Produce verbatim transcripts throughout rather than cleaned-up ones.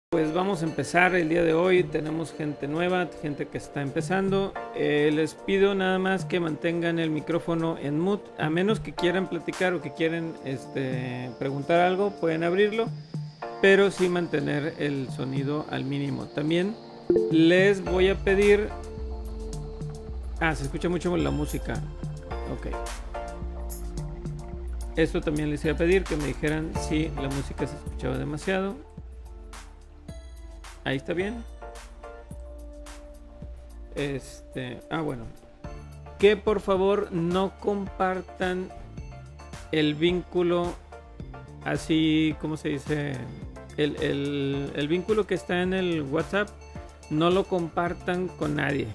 Pues vamos a empezar el día de hoy. Tenemos gente nueva, gente que está empezando. Eh, les pido nada más que mantengan el micrófono en mute, a menos que quieran platicar o que quieran este, preguntar algo, pueden abrirlo, pero sí mantener el sonido al mínimo. También les voy a pedir... Ah, se escucha mucho la música. Ok. Esto también les iba a pedir que me dijeran si la música se escuchaba demasiado. Ahí está bien. Este, ah, bueno. Que por favor no compartan el vínculo, así como se dice, el, el, el vínculo que está en el WhatsApp, no lo compartan con nadie.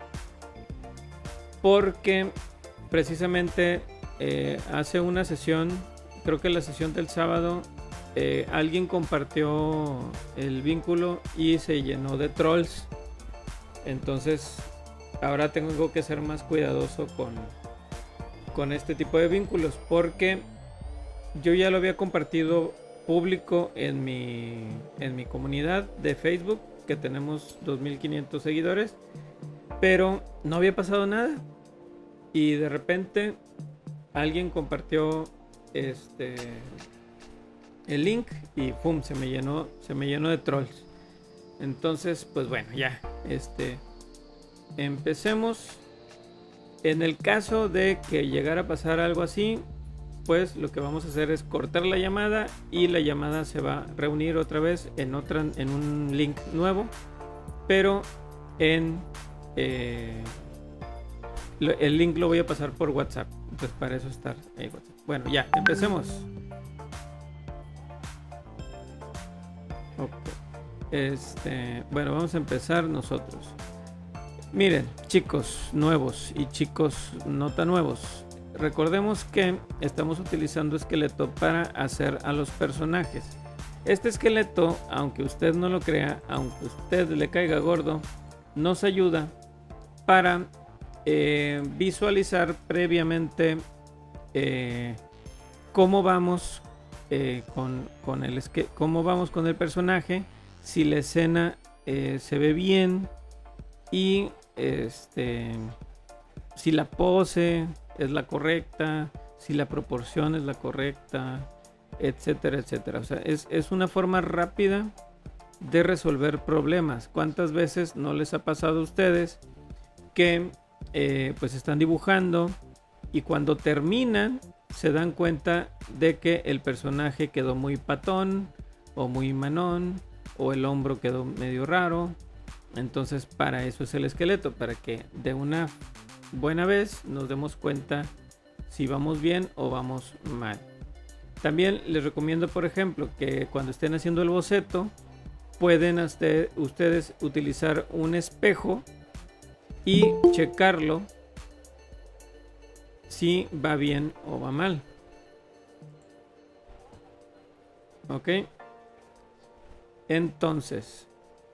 Porque precisamente eh, hace una sesión, creo que la sesión del sábado, Eh, alguien compartió el vínculo y se llenó de trolls. Entonces ahora tengo que ser más cuidadoso con, con este tipo de vínculos, porque yo ya lo había compartido público en mi, en mi comunidad de Facebook, que tenemos dos mil quinientos seguidores, pero no había pasado nada. Y de repente alguien compartió este... el link y pum, se me llenó, se me llenó de trolls. Entonces, pues bueno, ya, este, empecemos. En el caso de que llegara a pasar algo así, pues lo que vamos a hacer es cortar la llamada y la llamada se va a reunir otra vez en otra, en un link nuevo, pero en eh, lo, el link lo voy a pasar por WhatsApp. Entonces para eso estar ahí WhatsApp. Bueno, ya, empecemos. Okay. Este, bueno, vamos a empezar nosotros. Miren, chicos nuevos y chicos no tan nuevos, recordemos que estamos utilizando esqueleto para hacer a los personajes. Este esqueleto, aunque usted no lo crea, aunque usted le caiga gordo, nos ayuda para eh, visualizar previamente eh, cómo vamos Eh, con, con el es que cómo vamos con el personaje, si la escena eh, se ve bien y este si la pose es la correcta, si la proporción es la correcta, etcétera, etcétera. O sea, es, es una forma rápida de resolver problemas. ¿Cuántas veces no les ha pasado a ustedes que eh, pues están dibujando y cuando terminan se dan cuenta de que el personaje quedó muy patón o muy manón, o el hombro quedó medio raro? Entonces para eso es el esqueleto, para que de una buena vez nos demos cuenta si vamos bien o vamos mal. También les recomiendo, por ejemplo, que cuando estén haciendo el boceto pueden hasta ustedes utilizar un espejo y checarlo si va bien o va mal. Ok. Entonces,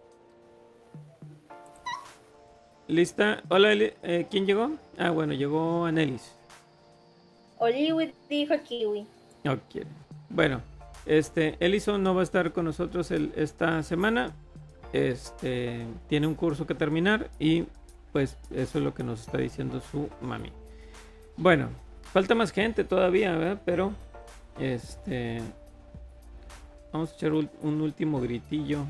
¿lista? Hola, eh, ¿quién llegó? Ah, bueno, llegó Anelis. Oliwi dijo Kiwi. Ok. Bueno, este, Elison no va a estar con nosotros el, esta semana. Este, tiene un curso que terminar y pues eso es lo que nos está diciendo su mami. Bueno, falta más gente todavía, ¿verdad? Pero este, vamos a echar un, un último gritillo.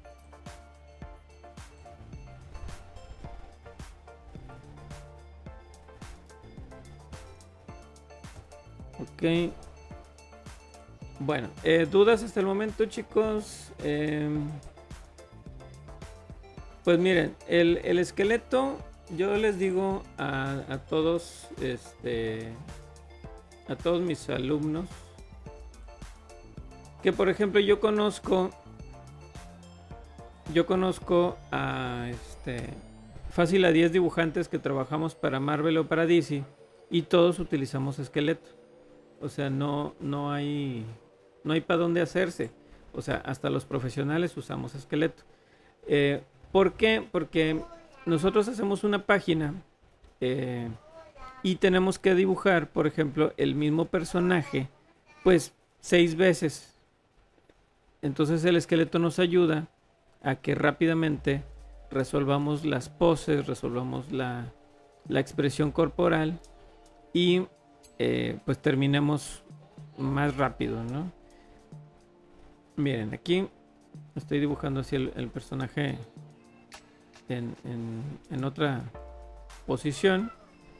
Ok. Bueno, eh, ¿dudas hasta el momento, chicos? Eh, pues miren, el, el esqueleto, yo les digo a, a todos, este, a todos mis alumnos, que por ejemplo yo conozco, yo conozco a, este, fácil a diez dibujantes que trabajamos para Marvel o para D C y todos utilizamos esqueleto. O sea, no, no hay, no hay para dónde hacerse. O sea, hasta los profesionales usamos esqueleto. Eh, ¿Por qué? Porque nosotros hacemos una página eh, y tenemos que dibujar, por ejemplo, el mismo personaje, pues seis veces. entonces el esqueleto nos ayuda a que rápidamente resolvamos las poses, resolvamos la, la expresión corporal y eh, pues terminemos más rápido, ¿no? Miren, aquí estoy dibujando así el, el personaje en, en, en otra posición.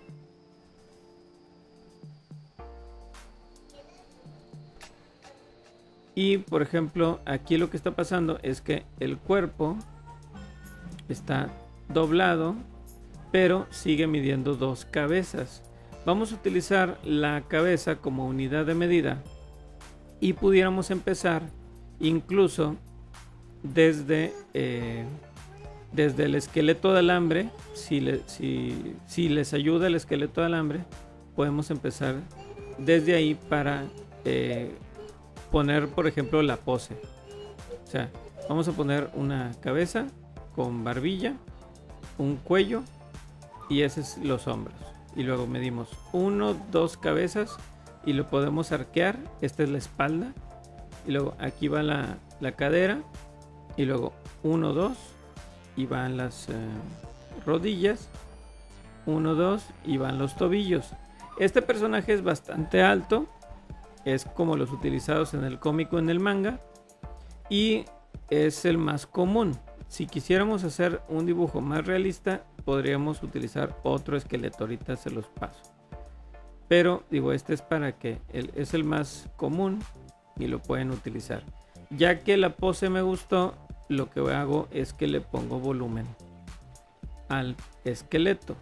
Y por ejemplo, aquí lo que está pasando es que el cuerpo está doblado, pero sigue midiendo dos cabezas. Vamos a utilizar la cabeza como unidad de medida y pudiéramos empezar incluso desde, eh, desde el esqueleto de alambre. Si, le, si, si les ayuda el esqueleto de alambre, podemos empezar desde ahí para eh, poner, por ejemplo, la pose. O sea, vamos a poner una cabeza con barbilla, un cuello y esos son los hombros. Y luego medimos uno, dos cabezas y lo podemos arquear. Esta es la espalda. Y luego aquí va la, la cadera. Y luego uno, dos. Y van las eh, rodillas. uno, dos. Y van los tobillos. Este personaje es bastante alto. Es como los utilizados en el cómic o en el manga. Y es el más común. Si quisiéramos hacer un dibujo más realista, podríamos utilizar otro esqueleto. Ahorita se los paso. Pero digo, este es para que el, es el más común y lo pueden utilizar. Ya que la pose me gustó, lo que hago es que le pongo volumen al esqueleto.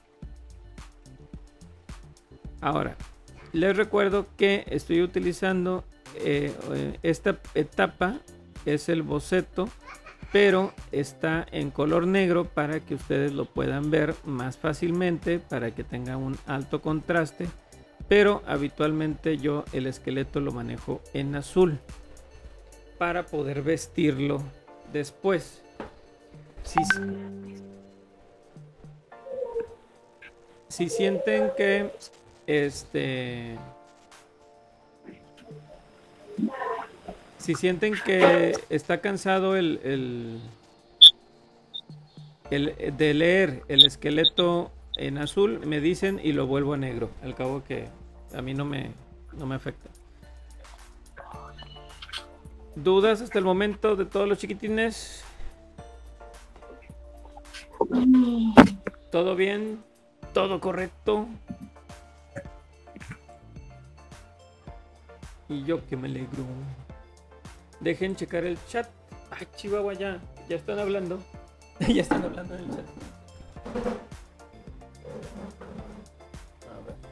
Ahora, les recuerdo que estoy utilizando eh, esta etapa, es el boceto, pero está en color negro para que ustedes lo puedan ver más fácilmente, para que tenga un alto contraste, pero habitualmente yo el esqueleto lo manejo en azul para poder vestirlo después. Si, si sienten que este Si sienten que está cansado el, el, el de leer el esqueleto en azul, me dicen y lo vuelvo a negro. Al cabo que a mí no me, no me afecta. ¿Dudas hasta el momento de todos los chiquitines? ¿Todo bien? ¿Todo correcto? Y yo que me alegro. Dejen checar el chat. Ay, Chihuahua, ya. Ya están hablando. Ya están hablando en el chat. A ver.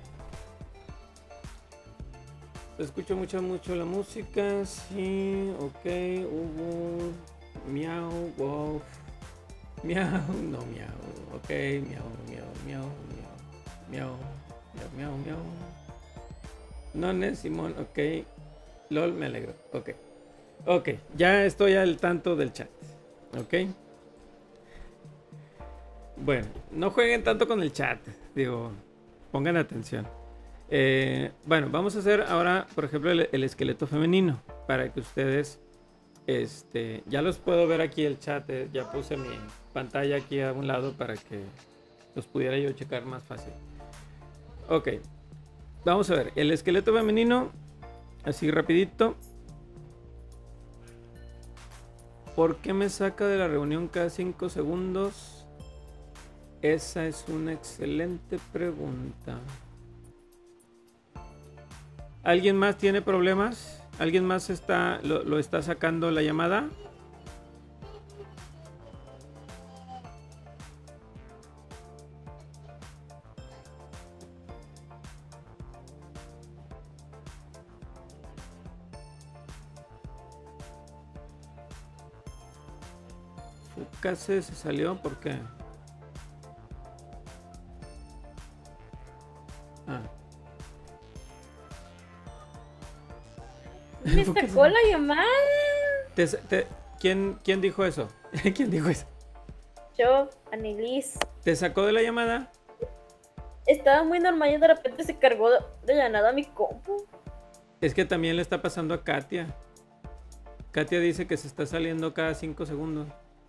Escucho mucho, mucho la música. Sí, ok. Hubo. Miau, wow. Miau, no, miau. Ok, miau, miau, miau, miau. Miau, miau, miau, miau. None, Simón, ok. LOL, me alegro. Ok. Ok, ya estoy al tanto del chat. Ok. Bueno, no jueguen tanto con el chat. Digo, pongan atención. Eh, bueno, vamos a hacer ahora, por ejemplo, el, el esqueleto femenino. Para que ustedes, este, ya los puedo ver aquí el chat. Eh, ya puse mi pantalla aquí a un lado para que los pudiera yo checar más fácil. Ok. Vamos a ver, el esqueleto femenino, así rapidito. ¿Por qué me saca de la reunión cada cinco segundos? Esa es una excelente pregunta. ¿Alguien más tiene problemas? ¿Alguien más está, lo, lo está sacando la llamada? Fukase se salió, ¿por qué? Ah. Me sacó la llamada. Te, te, ¿quién, ¿Quién dijo eso? ¿Quién dijo eso? Yo, Annelies. ¿Te sacó de la llamada? Estaba muy normal y de repente se cargó de la nada mi compu. Es que también le está pasando a Katia. Katia dice que se está saliendo cada cinco segundos.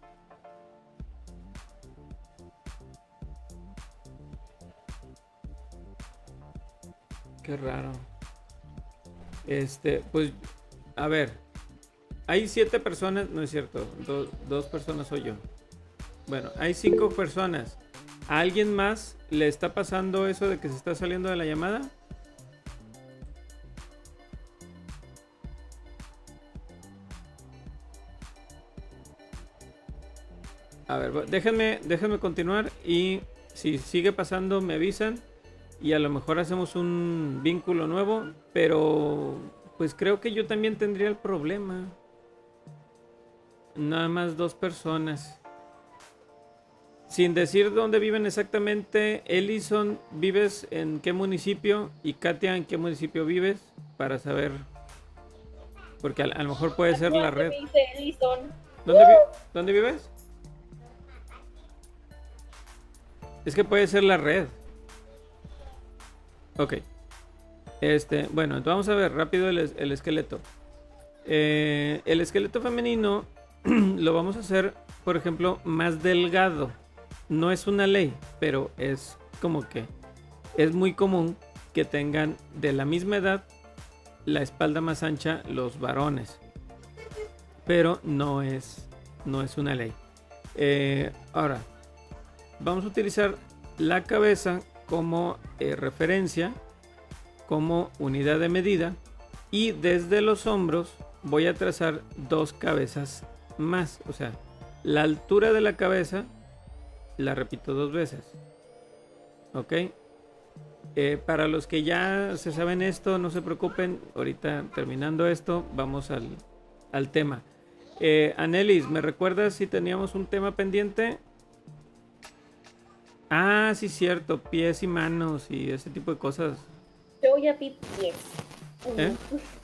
Qué raro. Este, pues, a ver. Hay siete personas, no es cierto. Do, dos personas soy yo. Bueno, hay cinco personas. ¿A alguien más le está pasando eso de que se está saliendo de la llamada? A ver, déjenme, déjenme continuar y si sigue pasando me avisan y a lo mejor hacemos un vínculo nuevo, pero pues creo que yo también tendría el problema. Nada más dos personas. Sin decir dónde viven exactamente, Ellison, ¿vives en qué municipio? Y Katia, ¿en qué municipio vives? Para saber, porque a, a lo mejor puede ser la red. ¿Dónde, vi ¿Dónde vives? Es que puede ser la red. Ok. Este, bueno, entonces vamos a ver rápido el, el esqueleto. Eh, el esqueleto femenino lo vamos a hacer, por ejemplo, más delgado. No es una ley, pero es como que es muy común que tengan de la misma edad la espalda más ancha los varones. Pero no es, no es una ley. Eh, ahora, vamos a utilizar la cabeza como eh, referencia, como unidad de medida, y desde los hombros voy a trazar dos cabezas más, o sea, la altura de la cabeza la repito dos veces, ok. Eh, para los que ya se saben esto, no se preocupen, ahorita terminando esto vamos al, al tema. eh, Anelis, ¿me recuerdas si teníamos un tema pendiente? Ah, sí, cierto, pies y manos y ese tipo de cosas. Yo ya vi pies. ¿Eh?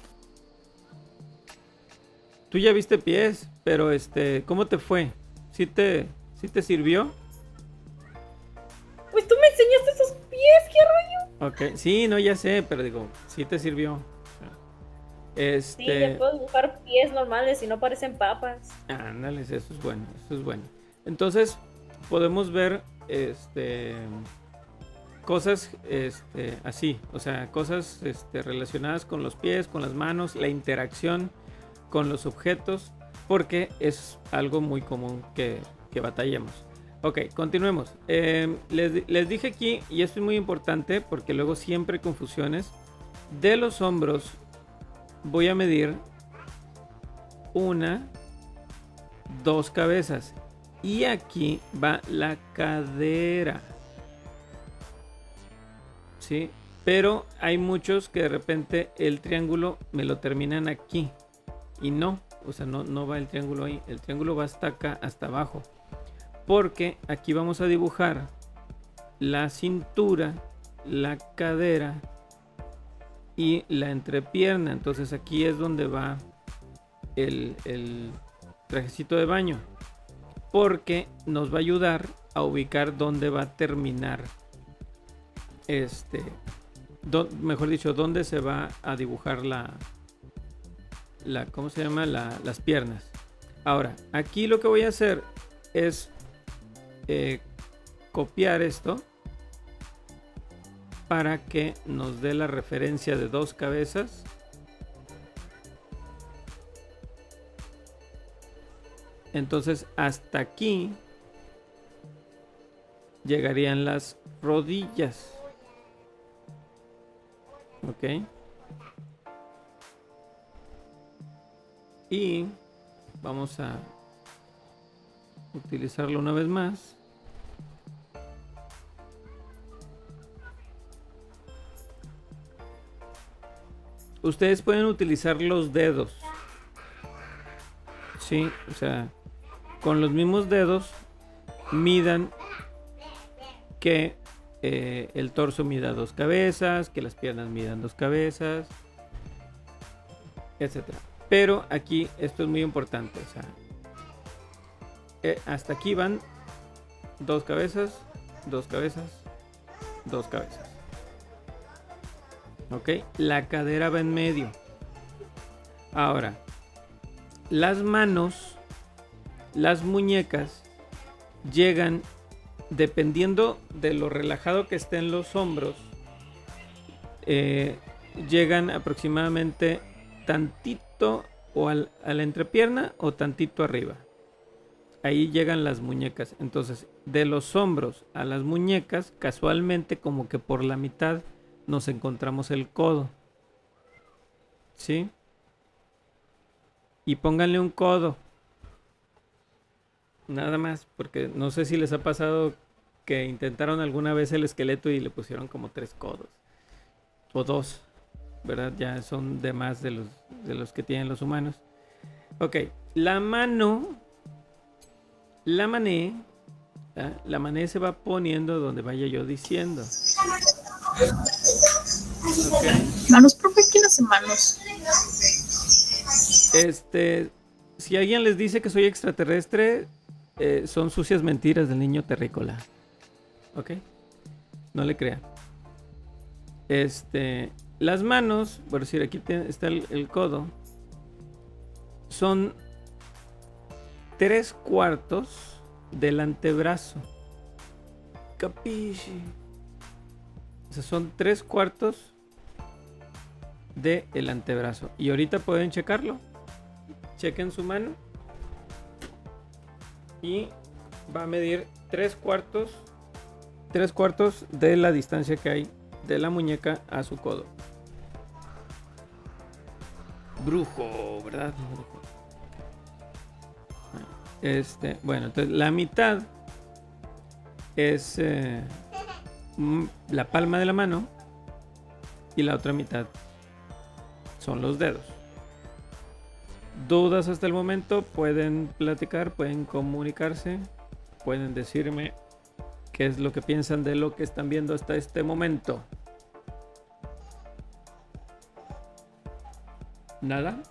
Tú ya viste pies, pero este, ¿cómo te fue? ¿Sí te, sí te sirvió? Pues tú me enseñaste esos pies, ¿qué rollo? Ok, sí, no, ya sé, pero digo, sí te sirvió. Este... Sí, ya puedo dibujar pies normales y no parecen papas. Ándale, eso es bueno, eso es bueno. Entonces, podemos ver este cosas este así, o sea, cosas este, relacionadas con los pies, con las manos, la interacción con los objetos, porque es algo muy común que, que batallemos. Ok, continuemos. Eh, les, les dije aquí, y esto es muy importante porque luego siempre hay confusiones, de los hombros voy a medir una, dos cabezas. Y aquí va la cadera. ¿Sí? Pero hay muchos que de repente el triángulo me lo terminan aquí. Y no, o sea, no, no va el triángulo ahí. El triángulo va hasta acá, hasta abajo. Porque aquí vamos a dibujar la cintura, la cadera y la entrepierna. Entonces aquí es donde va el, el trajecito de baño. Porque nos va a ayudar a ubicar dónde va a terminar este, do, mejor dicho, dónde se va a dibujar la, la ¿cómo se llama? La, las piernas. Ahora, aquí lo que voy a hacer es eh, copiar esto para que nos dé la referencia de dos cabezas. Entonces hasta aquí llegarían las rodillas. Ok. Y vamos a utilizarlo una vez más. Ustedes pueden utilizar los dedos. Sí, o sea, con los mismos dedos midan que eh, el torso mida dos cabezas, que las piernas midan dos cabezas, etcétera. Pero aquí esto es muy importante, o sea, eh, hasta aquí van dos cabezas, dos cabezas, dos cabezas. Ok, la cadera va en medio. Ahora, las manos, las muñecas llegan, dependiendo de lo relajado que estén los hombros, eh, llegan aproximadamente tantito o al, a la entrepierna o tantito arriba. Ahí llegan las muñecas. Entonces, de los hombros a las muñecas, casualmente como que por la mitad nos encontramos el codo. ¿Sí? Y pónganle un codo. Nada más, porque no sé si les ha pasado que intentaron alguna vez el esqueleto y le pusieron como tres codos. O dos, ¿verdad? Ya son de más de los, de los que tienen los humanos. Ok, la mano, la mané, ¿eh? La mané se va poniendo donde vaya yo diciendo. Okay. Manos, profe, ¿quién hace manos? Este, si alguien les dice que soy extraterrestre, eh, son sucias mentiras del niño terrícola. Ok, no le crean. Este, las manos, por decir, aquí está el, el codo, son tres cuartos del antebrazo. Capisci. O sea, son tres cuartos del antebrazo. Y ahorita pueden checarlo. Chequen su mano. Y va a medir tres cuartos. Tres cuartos de la distancia que hay de la muñeca a su codo. Brujo, ¿verdad? Brujo. Este, bueno, entonces la mitad es eh, la palma de la mano y la otra mitad son los dedos. ¿Dudas hasta el momento? Pueden platicar, pueden comunicarse, pueden decirme qué es lo que piensan de lo que están viendo hasta este momento. ¿Nada?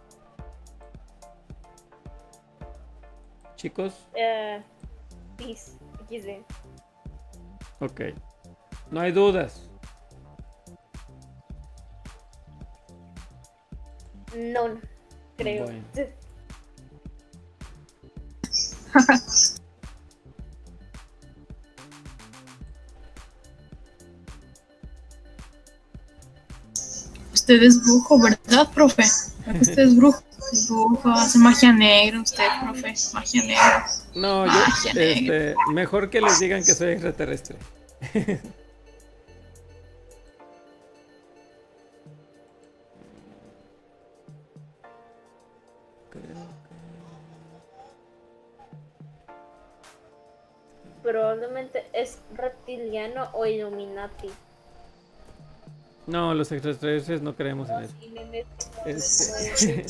Chicos. Uh, please, equis de. Ok. No hay dudas. No, no, creo. Bueno. Usted es brujo, ¿verdad, profe? Usted es brujo. Es brujo, hace magia negra usted, profe. Magia negra. No, yo, Magia este, negra. mejor que les digan que soy extraterrestre. Probablemente es reptiliano o Illuminati. No, los extraterrestres no creemos en eso. Este,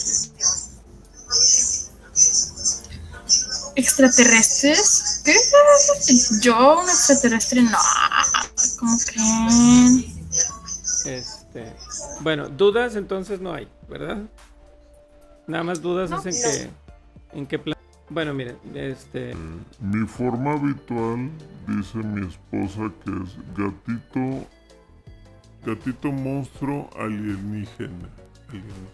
¿Extraterrestres? ¿Qué? Yo, un extraterrestre, no. ¿Cómo creen? este, bueno, dudas entonces no hay, ¿verdad? Nada más dudas No, es en no. qué, en qué plan. Bueno, miren, este, Mi forma habitual, dice mi esposa, que es gatito, gatito monstruo alienígena. alienígena.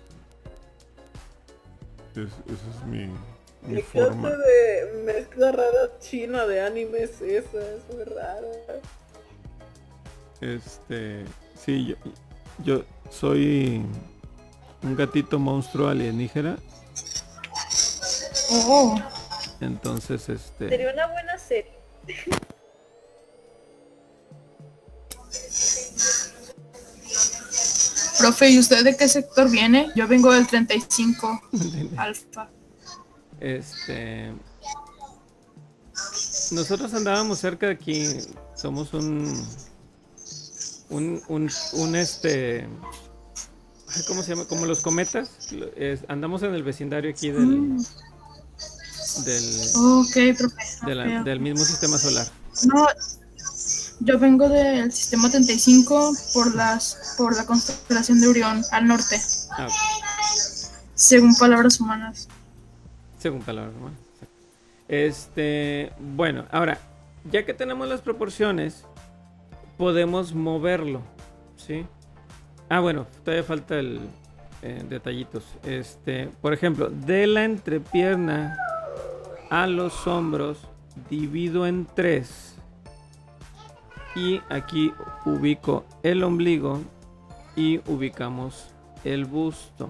Es, esa es mi, mi ¿Qué forma. clase de mezcla rara china de anime es esa? Es muy rara. este, sí, yo, yo soy un gatito monstruo alienígena, Oh, entonces, este, Sería una buena serie. profe, ¿y usted de qué sector viene? Yo vengo del treinta y cinco Alfa. este, nosotros andábamos cerca de aquí, somos un, un, un, un este, ay, ¿cómo se llama? Como los cometas, lo- es- andamos en el vecindario aquí del, Mm, del, ok, profe. de la- ok, ok. del mismo sistema solar. No, yo vengo del sistema treinta y cinco por las por la constelación de Orión, al norte, Ah, ok. según palabras humanas. Según palabras, ¿no? Exacto. Este, bueno, ahora, ya que tenemos las proporciones, podemos moverlo, ¿sí? Ah, bueno, todavía falta el, eh, detallitos. Este, por ejemplo, de la entrepierna a los hombros divido en tres. Y aquí ubico el ombligo y ubicamos el busto.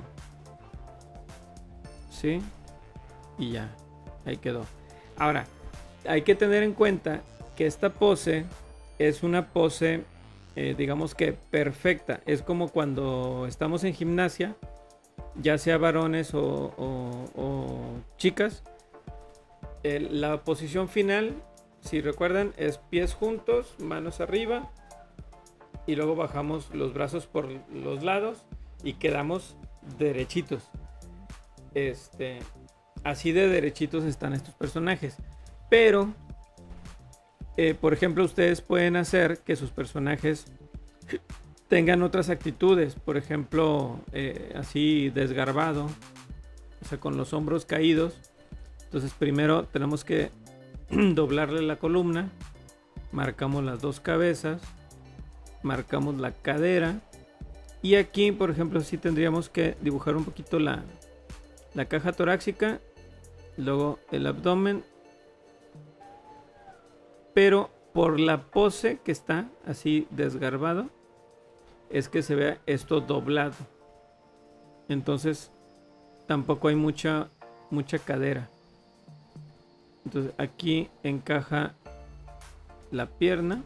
¿Sí? Y ya, ahí quedó. Ahora, hay que tener en cuenta que esta pose es una pose, eh, digamos que perfecta. Es como cuando estamos en gimnasia, ya sea varones o, o, o chicas. El, la posición final, si recuerdan, es pies juntos, manos arriba, y luego bajamos los brazos por los lados y quedamos derechitos. Este, así de derechitos están estos personajes. Pero, eh, por ejemplo, ustedes pueden hacer que sus personajes tengan otras actitudes. Por ejemplo, eh, así desgarbado, o sea, con los hombros caídos. Entonces primero tenemos que doblarle la columna, marcamos las dos cabezas, marcamos la cadera, y aquí, por ejemplo, sí tendríamos que dibujar un poquito la, la caja torácica, luego el abdomen, pero por la pose que está así desgarbado es que se vea esto doblado. Entonces tampoco hay mucha mucha cadera. Entonces aquí encaja la pierna.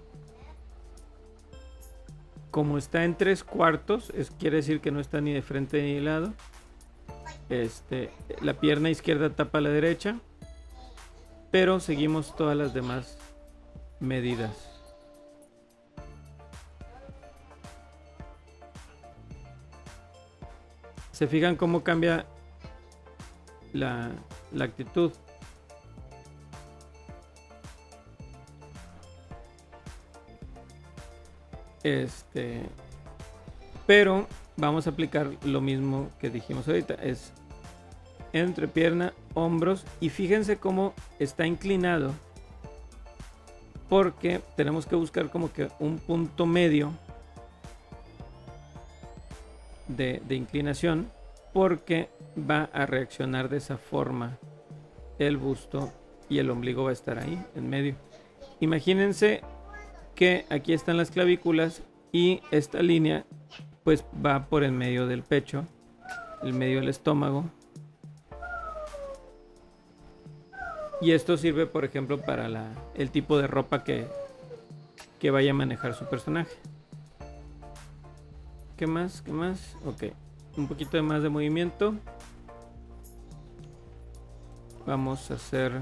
Como está en tres cuartos, es, quiere decir que no está ni de frente ni de lado. Este, la pierna izquierda tapa a la derecha, pero seguimos todas las demás medidas. ¿Se fijan cómo cambia la, la actitud? Este, pero vamos a aplicar lo mismo que dijimos ahorita, es entrepierna, hombros, y fíjense cómo está inclinado, porque tenemos que buscar como que un punto medio de, de inclinación, porque va a reaccionar de esa forma el busto y el ombligo va a estar ahí en medio. Imagínense que aquí están las clavículas y esta línea pues va por el medio del pecho, el medio del estómago, y esto sirve, por ejemplo, para la, el tipo de ropa que, que vaya a manejar su personaje. ¿Qué más? ¿Qué más? Ok, un poquito de más de movimiento. Vamos a hacer...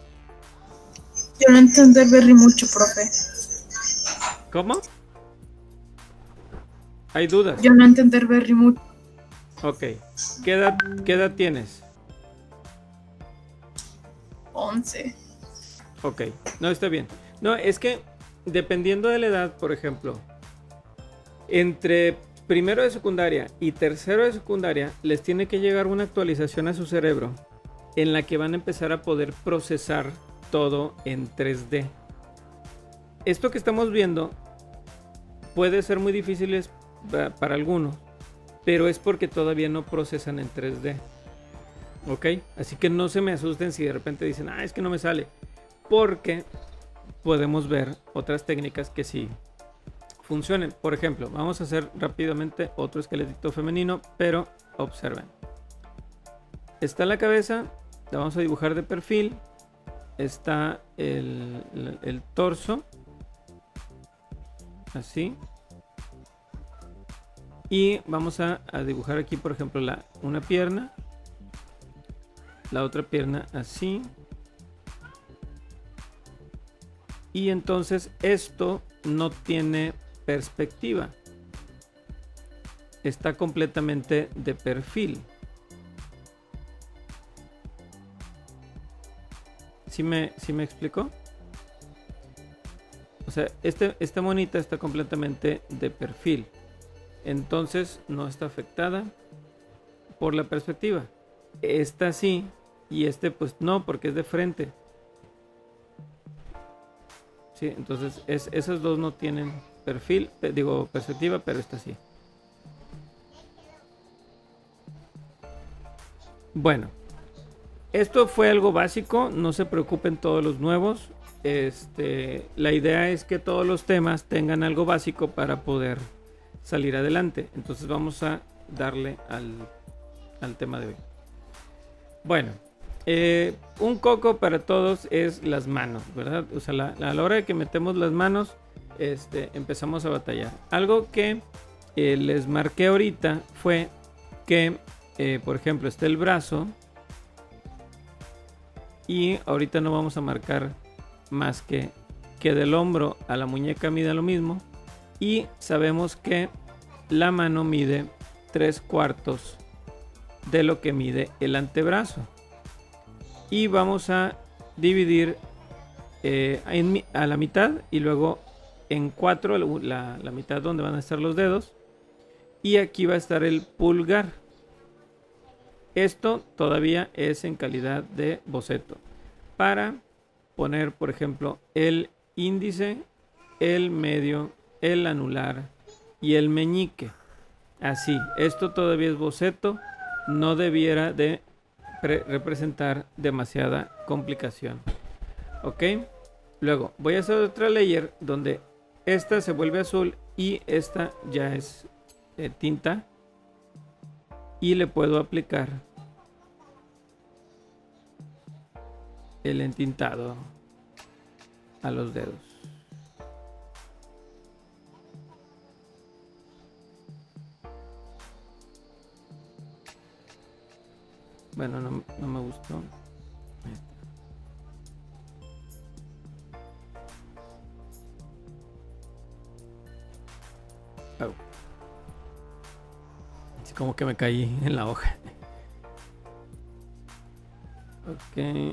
Yo no entender Berry mucho, profe. ¿Cómo? ¿Hay dudas? Yo no entender Berry mucho. Ok. ¿Qué edad, qué edad tienes? once. Ok. No, está bien. No, es que dependiendo de la edad, por ejemplo, entre primero de secundaria y tercero de secundaria, les tiene que llegar una actualización a su cerebro en la que van a empezar a poder procesar todo en tres D. Esto que estamos viendo puede ser muy difícil para algunos, pero es porque todavía no procesan en tres D. Ok, así que no se me asusten si de repente dicen, ah, es que no me sale, porque podemos ver otras técnicas que sí funcionen. Por ejemplo, vamos a hacer rápidamente otro esqueletito femenino, pero observen. Está la cabeza, la vamos a dibujar de perfil. Está el, el, el torso, así, y vamos a, a dibujar aquí, por ejemplo, la, una pierna, la otra pierna así, y entonces esto no tiene perspectiva, está completamente de perfil. ¿Sí me, sí me explicó? O sea, este, esta monita está completamente de perfil. Entonces no está afectada por la perspectiva. Esta sí, y este pues no, porque es de frente. Sí, entonces es, esas dos no tienen perfil, digo perspectiva, pero esta sí. Bueno, esto fue algo básico, no se preocupen todos los nuevos. Este, la idea es que todos los temas tengan algo básico para poder salir adelante. Entonces vamos a darle al, al tema de hoy. Bueno, eh, un coco para todos es las manos, ¿verdad? O sea, la, la, a la hora de que metemos las manos, este, empezamos a batallar. Algo que eh, les marqué ahorita fue que, eh, por ejemplo, está el brazo. Y ahorita no vamos a marcar más que que del hombro a la muñeca mide lo mismo. Y sabemos que la mano mide tres cuartos de lo que mide el antebrazo. Y vamos a dividir eh, en, a la mitad y luego en cuatro, la, la mitad donde van a estar los dedos. Y aquí va a estar el pulgar. Esto todavía es en calidad de boceto. Para poner, por ejemplo, el índice, el medio, el anular y el meñique. Así, esto todavía es boceto. No debiera de representar demasiada complicación. Ok. Luego voy a hacer otra layer donde esta se vuelve azul y esta ya es eh, tinta. Y le puedo aplicar el entintado a los dedos. Bueno, no, no me gustó. Oh. Es como que me caí en la hoja. Ok.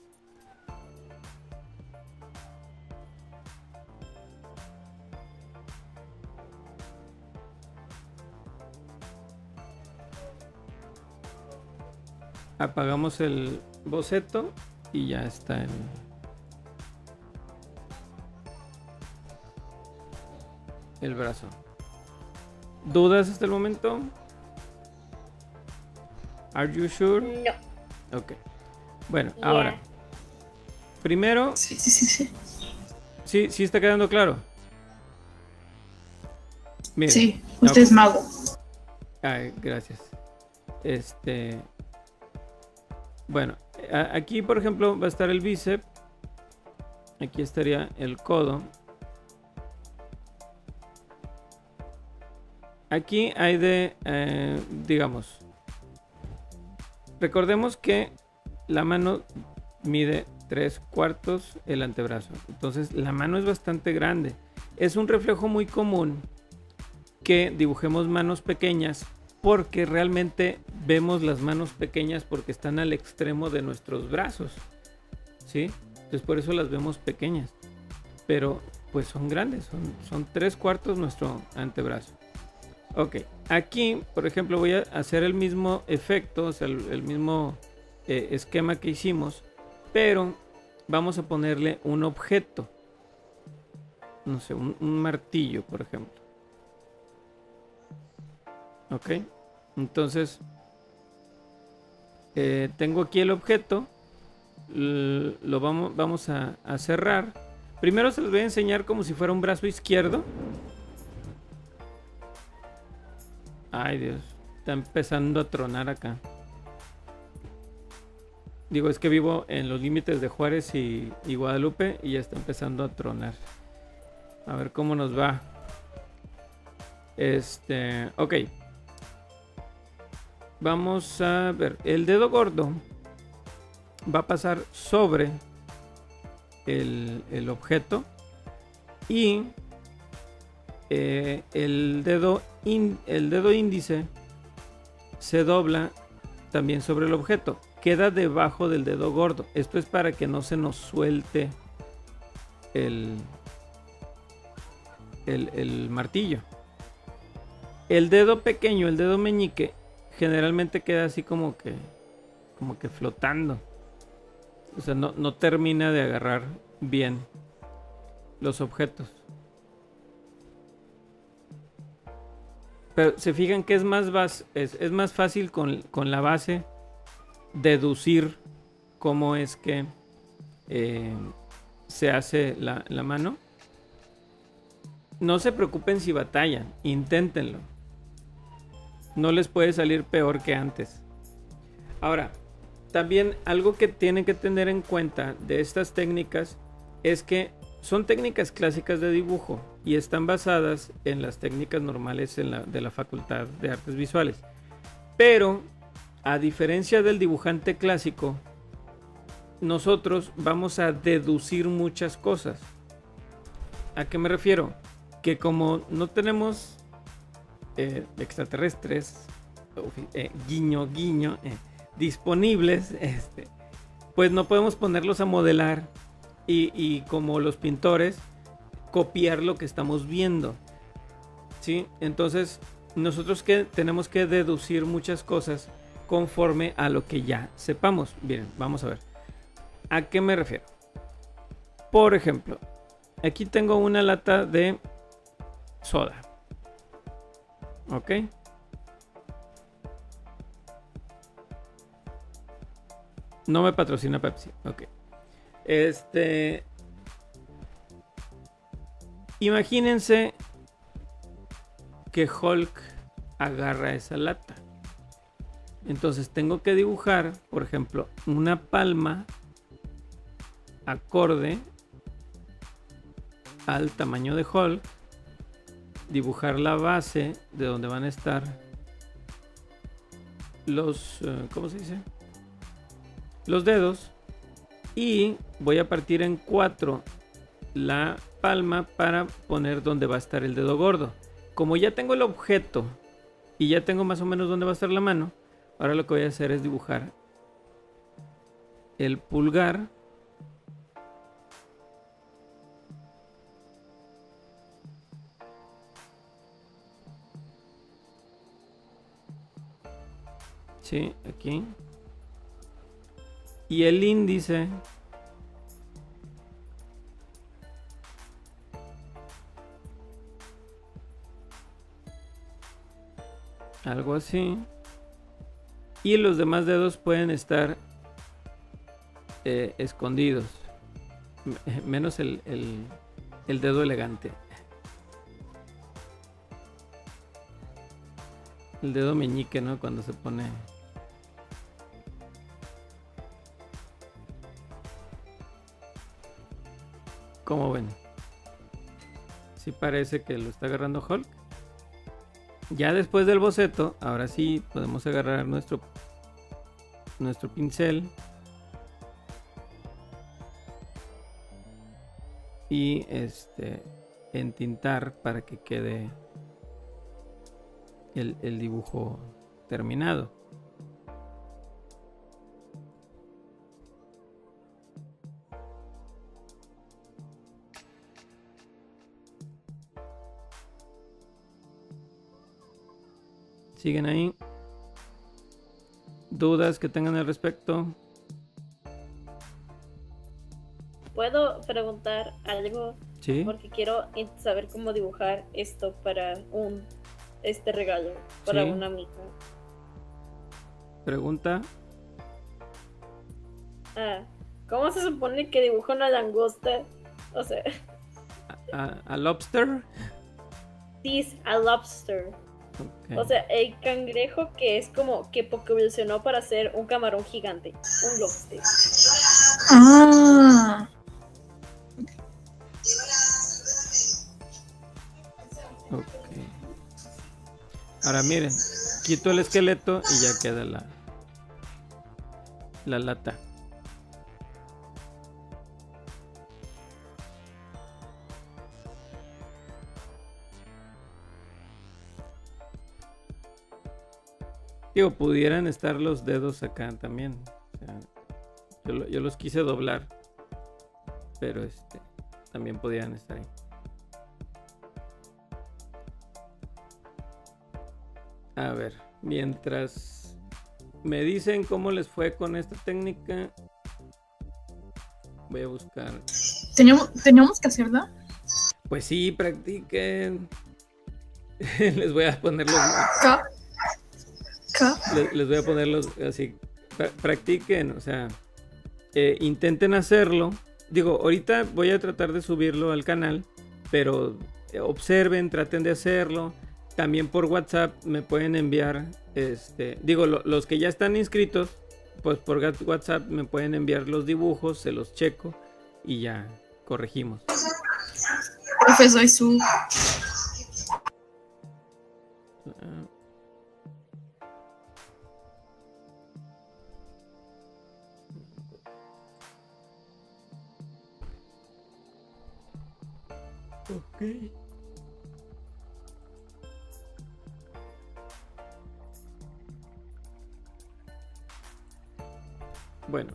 Apagamos el boceto y ya está el, el brazo. ¿Dudas hasta el momento? Are you sure? No. Ok. Bueno, Yeah. ahora. Primero. Sí, sí, sí, sí. Sí, sí está quedando claro. Mira. Sí, usted Ok. es mago. Ay, gracias. Este. Bueno, a- aquí por ejemplo va a estar el bíceps. Aquí estaría el codo. Aquí hay de, eh, digamos, recordemos que la mano mide tres cuartos el antebrazo. Entonces la mano es bastante grande. Es un reflejo muy común que dibujemos manos pequeñas porque realmente vemos las manos pequeñas porque están al extremo de nuestros brazos, ¿sí? Entonces por eso las vemos pequeñas. Pero pues son grandes, son, son tres cuartos nuestro antebrazo. Ok, aquí por ejemplo voy a hacer el mismo efecto, o sea, el, el mismo eh, esquema que hicimos, pero vamos a ponerle un objeto. No sé, un, un martillo, por ejemplo. Ok, entonces eh, tengo aquí el objeto, l- lo vamos, vamos a, a cerrar. Primero se los voy a enseñar como si fuera un brazo izquierdo. Ay Dios, está empezando a tronar acá. Digo, es que vivo en los límites de Juárez y, y Guadalupe y ya está empezando a tronar. A ver cómo nos va. Este, ok. Vamos a ver, el dedo gordo va a pasar sobre el, el objeto y eh, el, dedo in, el dedo índice se dobla también sobre el objeto, queda debajo del dedo gordo. Esto es para que no se nos suelte el, el, el martillo. El dedo pequeño, el dedo meñique, generalmente queda así como que como que flotando. O sea, no, no termina de agarrar bien los objetos. Pero se fijan que es más, bas, es, es más fácil con, con la base deducir cómo es que eh, se hace la, la mano. No se preocupen si batallan, inténtenlo. No les puede salir peor que antes. Ahora, también algo que tienen que tener en cuenta de estas técnicas es que son técnicas clásicas de dibujo y están basadas en las técnicas normales en la, de la Facultad de Artes Visuales. Pero, a diferencia del dibujante clásico, nosotros vamos a deducir muchas cosas. ¿A qué me refiero? Que como no tenemos eh, extraterrestres, eh, guiño, guiño, eh, disponibles, este, pues no podemos ponerlos a modelar y, y como los pintores, copiar lo que estamos viendo, ¿sí? Entonces, nosotros que tenemos que deducir muchas cosas conforme a lo que ya sepamos. Bien, vamos a ver. ¿A qué me refiero? Por ejemplo, aquí tengo una lata de soda. ¿Ok? No me patrocina Pepsi. Ok. Este... Imagínense que Hulk agarra esa lata. Entonces tengo que dibujar, por ejemplo, una palma acorde al tamaño de Hulk, dibujar la base de donde van a estar los, uh, ¿cómo se dice? Los dedos, y voy a partir en cuatro la palma para poner donde va a estar el dedo gordo. Como ya tengo el objeto y ya tengo más o menos dónde va a estar la mano, ahora lo que voy a hacer es dibujar el pulgar. Sí, aquí. Y el índice. Algo así. Y los demás dedos pueden estar eh, escondidos. Menos el, el, el dedo elegante. El dedo meñique, ¿no? Cuando se pone... ¿Cómo ven? Sí parece que lo está agarrando Hulk. Ya después del boceto, ahora sí podemos agarrar nuestro, nuestro pincel. Y este, entintar para que quede el, el dibujo terminado. ¿Siguen ahí? ¿Dudas que tengan al respecto? ¿Puedo preguntar algo? Sí. Porque quiero saber cómo dibujar esto para un este regalo para Sí. una amiga. Pregunta. Ah, ¿cómo se supone que dibuja una langosta? O sea, ¿A, a, a lobster? this a lobster. Okay. O sea, el cangrejo que es como que evolucionó para ser un camarón gigante, un lobster. Ah. Ok. Ahora miren, quito el esqueleto y ya queda la, la lata. Digo, pudieran estar los dedos acá también. O sea, yo, lo- yo los quise doblar, pero este también podían estar ahí. A ver, mientras me dicen cómo les fue con esta técnica, voy a buscar. Teníamos, teníamos que hacerla. Pues sí, practiquen. Les voy a poner los, K. K. les, les voy a poner los así pra- practiquen, o sea, eh, intenten hacerlo. Digo, ahorita voy a tratar de subirlo al canal, pero eh, observen, traten de hacerlo. También por WhatsApp me pueden enviar, este, digo, lo- los que ya están inscritos, pues por gat- WhatsApp me pueden enviar los dibujos, se los checo y ya corregimos. Profe, soy su. Ah, ok. Bueno.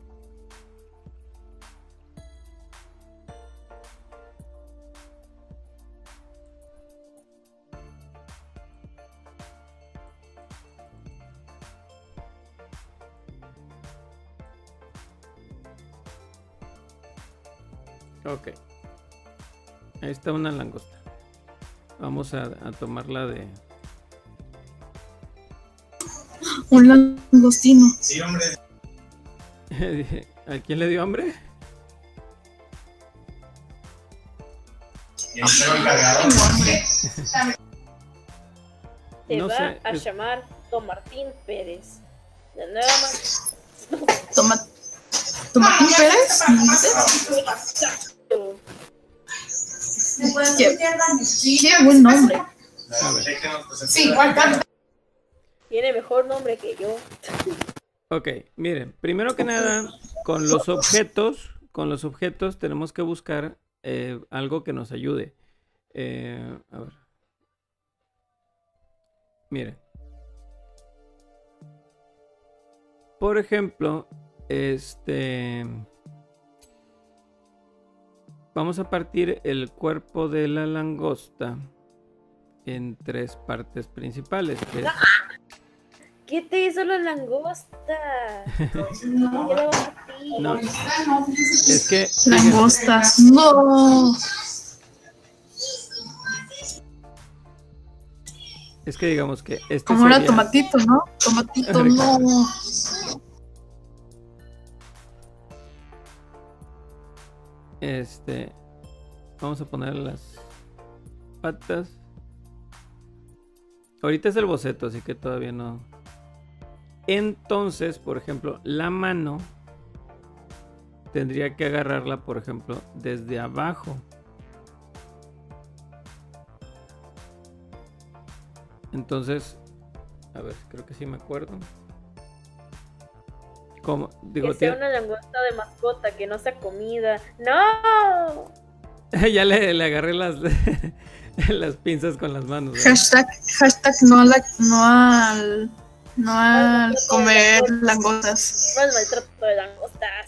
Ok. Ahí está una langosta. Vamos a, a tomarla de... Un langostino. Sí, hombre. ¿A quién le dio hambre? Y ahí traigo el cargador. Te No va sé, a es- llamar Don Martín Pérez. De nueva man- Toma. ¿Tomatín Pérez? Exacto. Qué, qué buen nombre. A ver. Déjenos presentar. Sí, igual. Tiene mejor nombre que yo. Ok, miren, primero que nada, con los objetos, con los objetos tenemos que buscar eh, algo que nos ayude. Eh, a ver. Miren. Por ejemplo, este... vamos a partir el cuerpo de la langosta en tres partes principales, que es... ¿Qué te hizo la langosta? No. ¿Qué le vas a ti? No, es que... Langostas. No. Es que digamos que este Como era sería- tomatito, ¿no? Tomatito, no. Este, vamos a poner las patas. Ahorita es el boceto, así que todavía no. Entonces, por ejemplo, la mano tendría que agarrarla, por ejemplo, desde abajo. Entonces, a ver, creo que sí me acuerdo. ¿Cómo? Digo, Que sea tiene- una langosta de mascota, que no sea comida. ¡No! ya le, le agarré las, las pinzas con las manos. ¿verdad? Hashtag, hashtag no, a la, no al. No al comer langostas. No es maltrato de langostas.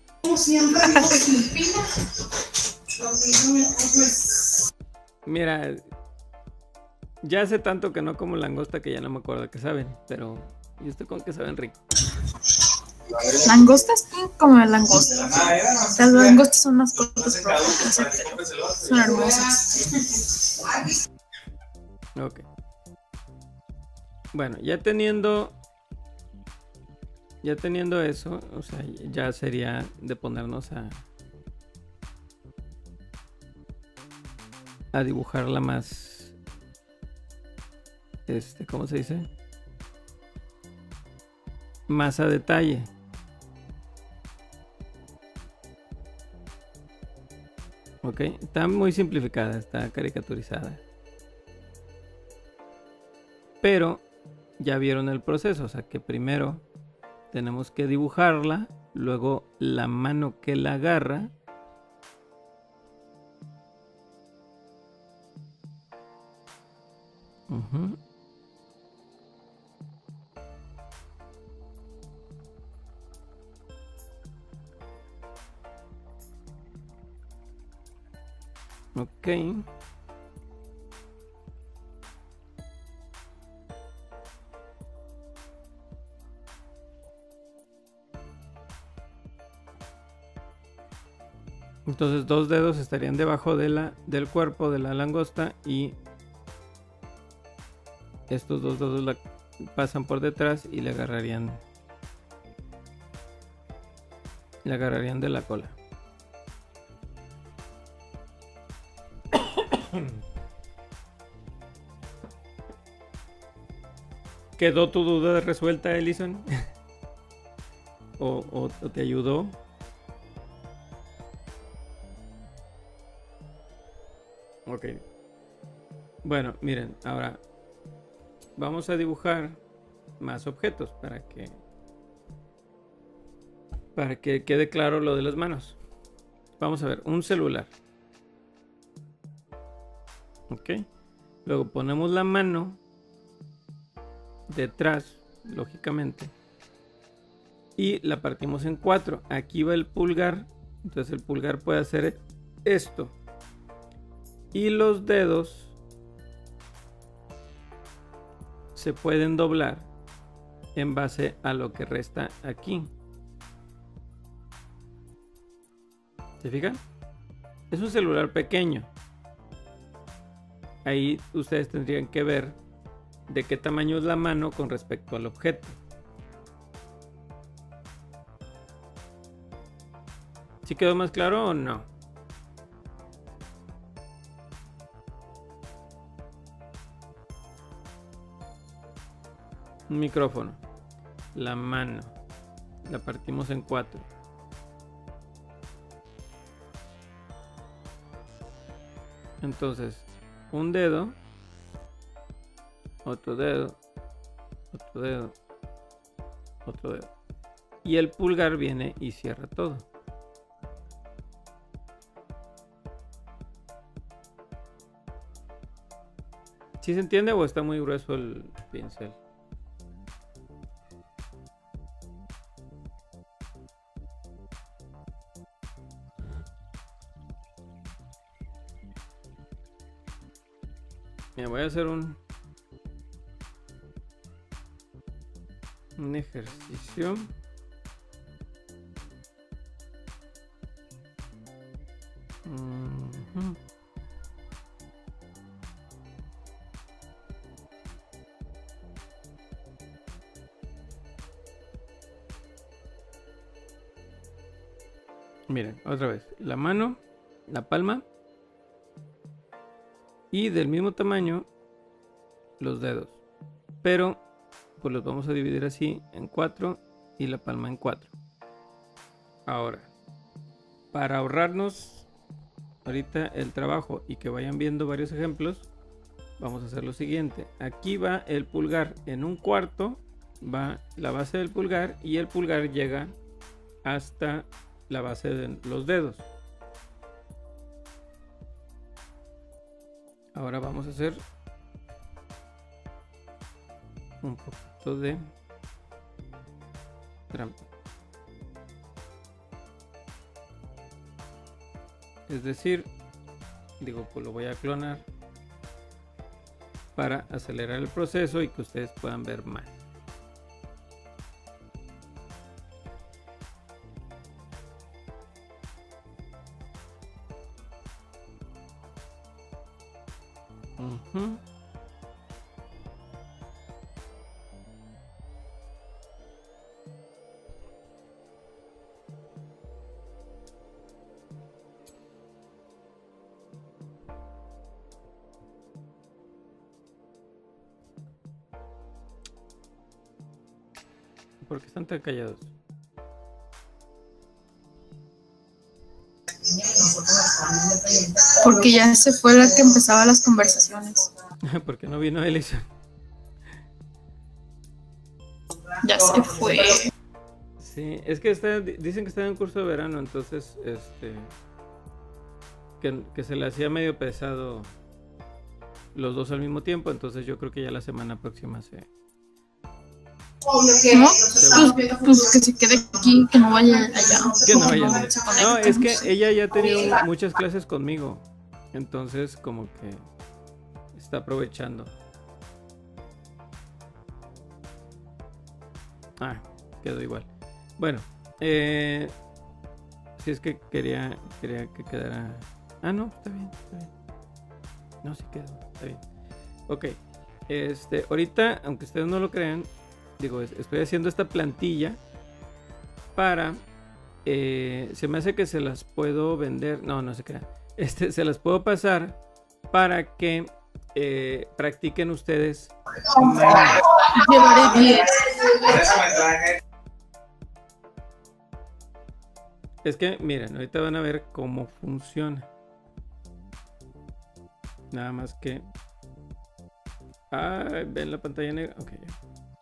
Mira, ya hace tanto que no como langosta que ya no me acuerdo qué saben, pero yo estoy con que saben rico. Langostas, ¿quién come langostas? Las langostas son mascotas propias, pero son hermosas. Ok. Bueno, ya teniendo ya teniendo eso, o sea, ya sería de ponernos a a dibujarla más, este, ¿cómo se dice? Más a detalle. Ok, está muy simplificada, está caricaturizada. Pero ya vieron el proceso, o sea que primero tenemos que dibujarla, luego la mano que la agarra. Ujú. Ok. Entonces dos dedos estarían debajo de la, del cuerpo de la langosta y estos dos dedos la pasan por detrás y le agarrarían Le agarrarían de la cola. ¿Quedó tu duda resuelta, Ellison? ¿O, o, o te ayudó? Ok. Bueno, miren, ahora vamos a dibujar más objetos para que para que quede claro lo de las manos. Vamos a ver, un celular. Ok. Luego ponemos la mano detrás, lógicamente, y la partimos en cuatro. Aquí va el pulgar, entonces el pulgar puede hacer esto, y los dedos se pueden doblar en base a lo que resta aquí. ¿Se fijan? Es un celular pequeño. Ahí ustedes tendrían que ver de qué tamaño es la mano con respecto al objeto. ¿Sí quedó más claro o no? Un micrófono. La mano. La partimos en cuatro. Entonces, un dedo, otro dedo, otro dedo, otro dedo. Y el pulgar viene y cierra todo. ¿Sí se entiende o está muy grueso el pincel? Me voy a hacer un, un ejercicio. Uh-huh. Miren, otra vez, la mano, la palma. Y del mismo tamaño los dedos, pero pues los vamos a dividir así en cuatro y la palma en cuatro. Ahora, para ahorrarnos ahorita el trabajo y que vayan viendo varios ejemplos, vamos a hacer lo siguiente. Aquí va el pulgar en un cuarto, va la base del pulgar y el pulgar llega hasta la base de los dedos. Ahora vamos a hacer un poquito de trampa. Es decir, digo, pues lo voy a clonar para acelerar el proceso y que ustedes puedan ver más. Uh-huh. ¿Por qué están tan callados? Porque ya se fue la que empezaba las conversaciones. Porque no vino Elisa. Ya se fue. Sí, es que está, dicen que está en curso de verano, entonces este que, que se le hacía medio pesado los dos al mismo tiempo, entonces yo creo que ya la semana próxima se... ¿No? Pues, pues que se quede aquí, que no vaya allá. Que no vaya allá. No, es que ella ya ha tenido muchas clases conmigo, entonces como que está aprovechando. Ah, quedó igual. Bueno, eh, si es que quería, quería que quedara... Ah, no, está bien, está bien. No, sí quedó, está bien. Ok, este, ahorita, aunque ustedes no lo crean, digo, estoy haciendo esta plantilla para eh, se me hace que se las puedo vender. No, no se crea. Este, se las puedo pasar para que eh, practiquen ustedes. Llevaré diez. Es que, miren, ahorita van a ver cómo funciona. Nada más que... Ah, ven la pantalla negra. Ok, ya.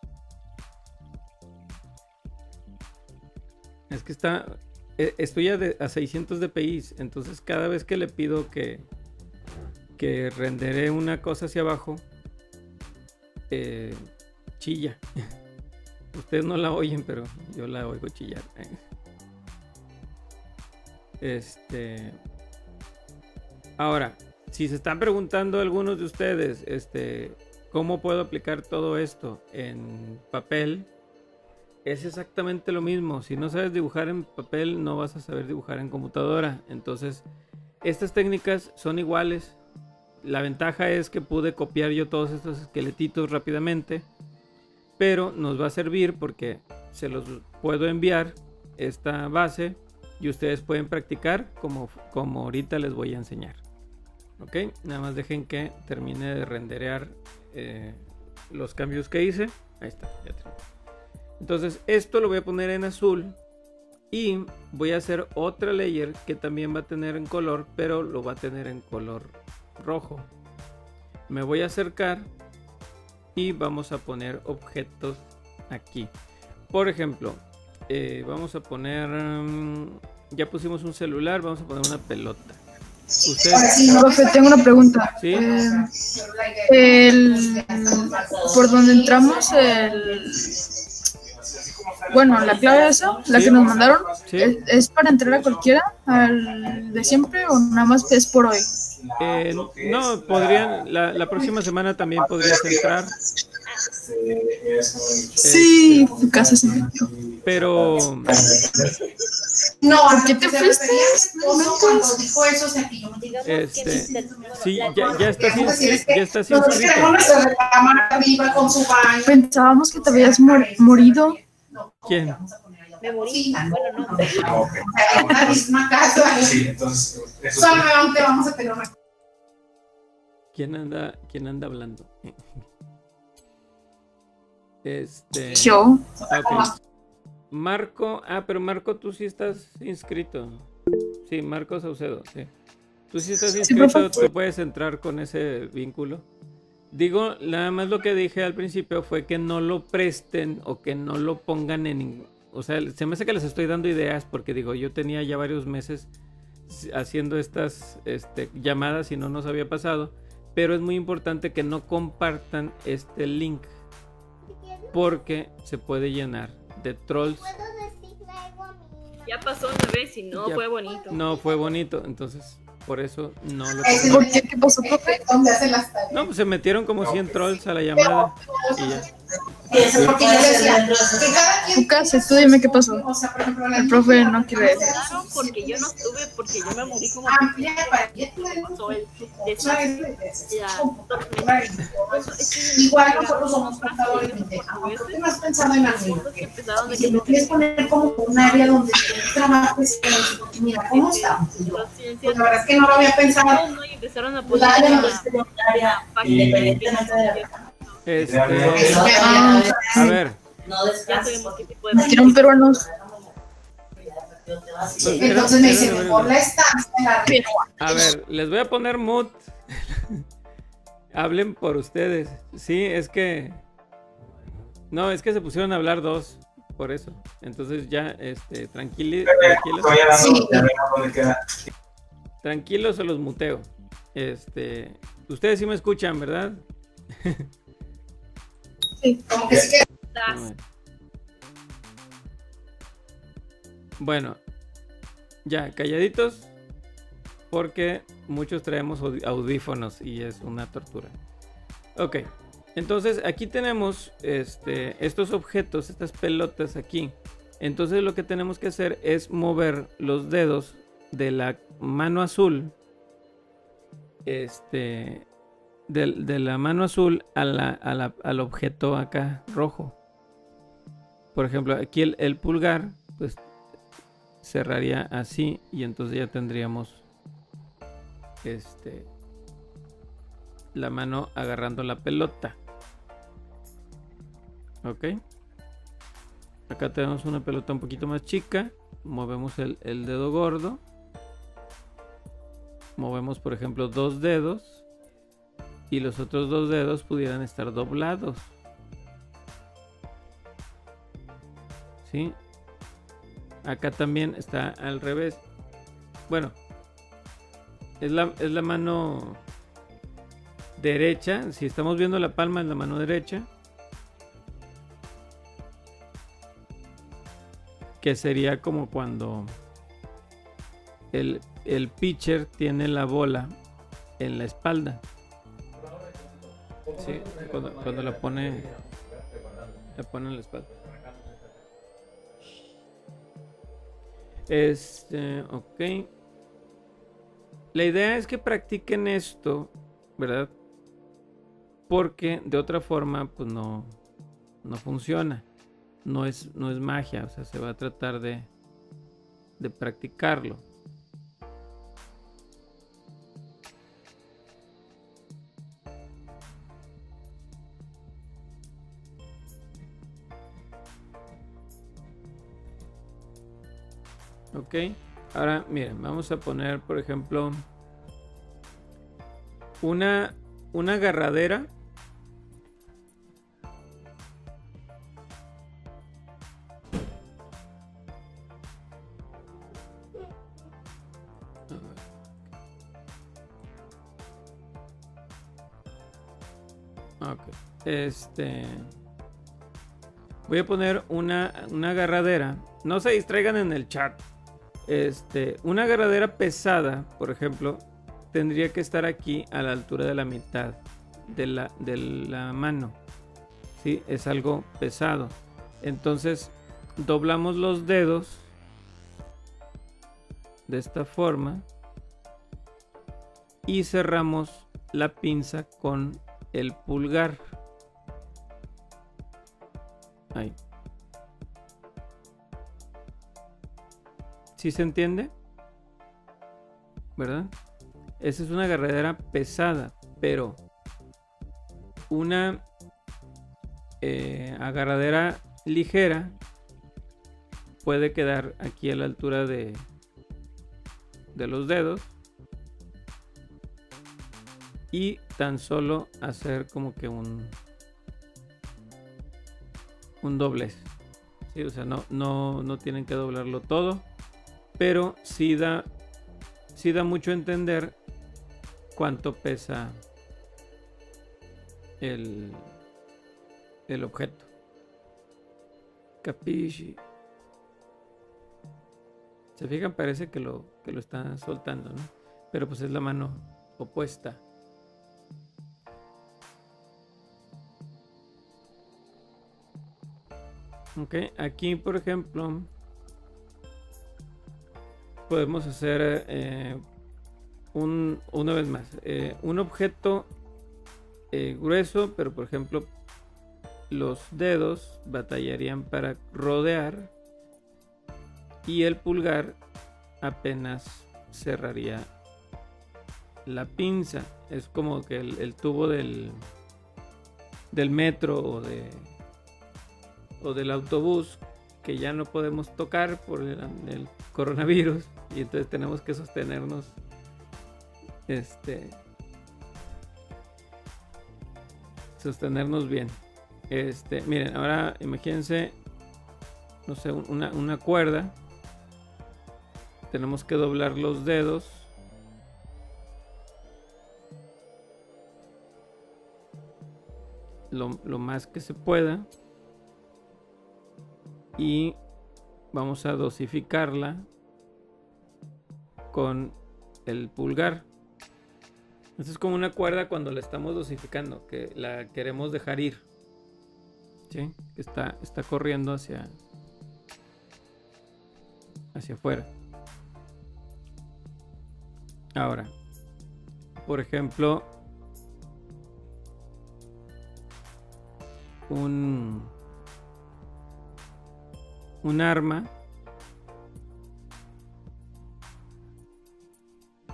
Es que está... Estoy a, de, a seiscientos dpi. Entonces cada vez que le pido que... Que renderé una cosa hacia abajo... Eh, chilla. Ustedes no la oyen, pero yo la oigo chillar. Este... Ahora, si se están preguntando algunos de ustedes, este, ¿cómo puedo aplicar todo esto en papel? Es exactamente lo mismo. Si no sabes dibujar en papel, no vas a saber dibujar en computadora. Entonces, estas técnicas son iguales. La ventaja es que pude copiar yo todos estos esqueletitos rápidamente, pero nos va a servir porque se los puedo enviar esta base y ustedes pueden practicar como, como ahorita les voy a enseñar. Ok, nada más dejen que termine de renderear eh, los cambios que hice. Ahí está, ya terminó. Entonces esto lo voy a poner en azul y voy a hacer otra layer que también va a tener en color, pero lo va a tener en color rojo. Me voy a acercar y vamos a poner objetos aquí. Por ejemplo, eh, vamos a poner, um, ya pusimos un celular, vamos a poner una pelota. Sí, profe, tengo una pregunta. ¿Sí? Eh, el, por donde entramos, el, bueno, la clave esa, la ¿Sí? que nos mandaron, ¿Sí? ¿es, es para entrar a cualquiera, al de siempre, o nada más es por hoy? Eh, no, podrían, la, la próxima semana también podrías entrar. Sí, tu casa se metió. Pero No, ¿por qué te fuiste? Cuando dijo eso, se pilló. Digamos Este, que mister sí, la- ya, ya estás inscrito, ya estás Nosotros inscrito. tenemos nuestra recámara arriba con su baño. Pensábamos que te habías mor- morido. ¿Quién? Me morí. Sí. Bueno, no. Ah, ok. En la misma casa. Sí, entonces, eso sí. Solamente vamos a tener una. ¿Quién anda, quién anda hablando? Este. Yo. Ok. Marco, ah, pero Marco, tú sí estás inscrito. Sí, Marco Saucedo, sí. Tú sí estás inscrito, profe. tú puedes entrar con ese vínculo. Digo, nada más lo que dije al principio fue que no lo presten o que no lo pongan en... ningún- O sea, se me hace que les estoy dando ideas porque digo, yo tenía ya varios meses haciendo estas este, llamadas y no nos había pasado. Pero es muy importante que no compartan este link porque se puede llenar de trolls. Ya pasó una vez y no Ya. fue bonito. No fue bonito, entonces por eso no lo Ese ¿Por pongan. qué? ¿Qué pasó, profe? Donde hacen las tareas. No, pues se metieron como cien trolls a la llamada y ya. Eso es porque yo decía que cada quien. Lucas, tú dime qué pasó. O sea, por ejemplo, la El profe no quiere decir. Claro, porque yo no estuve, porque yo me morí como amplia para que pasó el Igual Igual nosotros somos contadores internos. ¿Por qué no has pensado en algo? que empezaron de Si lo quieres poner como un área donde trabajes, porque mira, ¿cómo estamos? Y yo, pues la verdad es que no lo había pensado. no, y empezaron a Pues poner área la donde esté un área página independientemente de la Este, Ah, a ver, no ya descanses. sabemos qué tipo de Metieron peruanos. Entonces me dice, mejor la estancia, la a ver, les voy a poner mood. Hablen por ustedes. Sí, es que no, es que se pusieron a hablar dos, por eso. Entonces ya, este, tranquili- tranquilos, Estoy hablando, Sí. ya vemos dónde queda. tranquilos se los muteo. Este, ustedes sí me escuchan, ¿verdad? como que sí que das. Bueno, ya, calladitos, porque muchos traemos aud- audífonos y es una tortura. Ok, entonces aquí tenemos este, estos objetos, estas pelotas aquí. Entonces lo que tenemos que hacer es mover los dedos de la mano azul, este, de, de la mano azul a la, a la- al objeto acá rojo. Por ejemplo, aquí el, el pulgar, pues cerraría así y entonces ya tendríamos este la mano agarrando la pelota. Ok, acá tenemos una pelota un poquito más chica. Movemos el, el dedo gordo, movemos por ejemplo dos dedos y los otros dos dedos pudieran estar doblados, ¿sí? Acá también está al revés. Bueno, es la, es la mano derecha. Si estamos viendo la palma, es la mano derecha, que sería como cuando el, el pitcher tiene la bola en la espalda. Sí, cuando, cuando la pone la pone en la espalda. Este, ok. La idea es que practiquen esto, ¿verdad? Porque de otra forma, pues no, no funciona. No es, no es magia, o sea, se va a tratar de, de practicarlo. Ok, ahora miren, vamos a poner por ejemplo una, una agarradera. Ok, este voy a poner una, una agarradera. No se distraigan en el chat. Este, una agarradera pesada, por ejemplo, tendría que estar aquí a la altura de la mitad de la, de la mano. ¿Sí? Es algo pesado. Entonces, doblamos los dedos de esta forma y cerramos la pinza con el pulgar. Ahí. ¿Sí se entiende? ¿Verdad? Esa es una agarradera pesada, pero una eh, agarradera ligera puede quedar aquí a la altura de, de los dedos y tan solo hacer como que un un doblez. ¿Sí? O sea, no, no, no tienen que doblarlo todo. Pero sí da, sí da mucho a entender cuánto pesa el, el objeto. Capisci. Se fijan, parece que lo, que lo está soltando, ¿no? Pero pues es la mano opuesta. Ok, aquí por ejemplo podemos hacer eh, un, una vez más eh, un objeto eh, grueso, pero por ejemplo los dedos batallarían para rodear y el pulgar apenas cerraría la pinza. Es como que el, el tubo del, del metro o, de, o del autobús que ya no podemos tocar por el, el coronavirus y entonces tenemos que sostenernos este sostenernos bien. Este, miren, ahora imagínense, no sé, una, una cuerda. Tenemos que doblar los dedos lo, lo más que se pueda y vamos a dosificarla con el pulgar. Esto es como una cuerda cuando la estamos dosificando, que la queremos dejar ir, ¿sí? Que está, está corriendo hacia hacia afuera. Ahora, por ejemplo, un un arma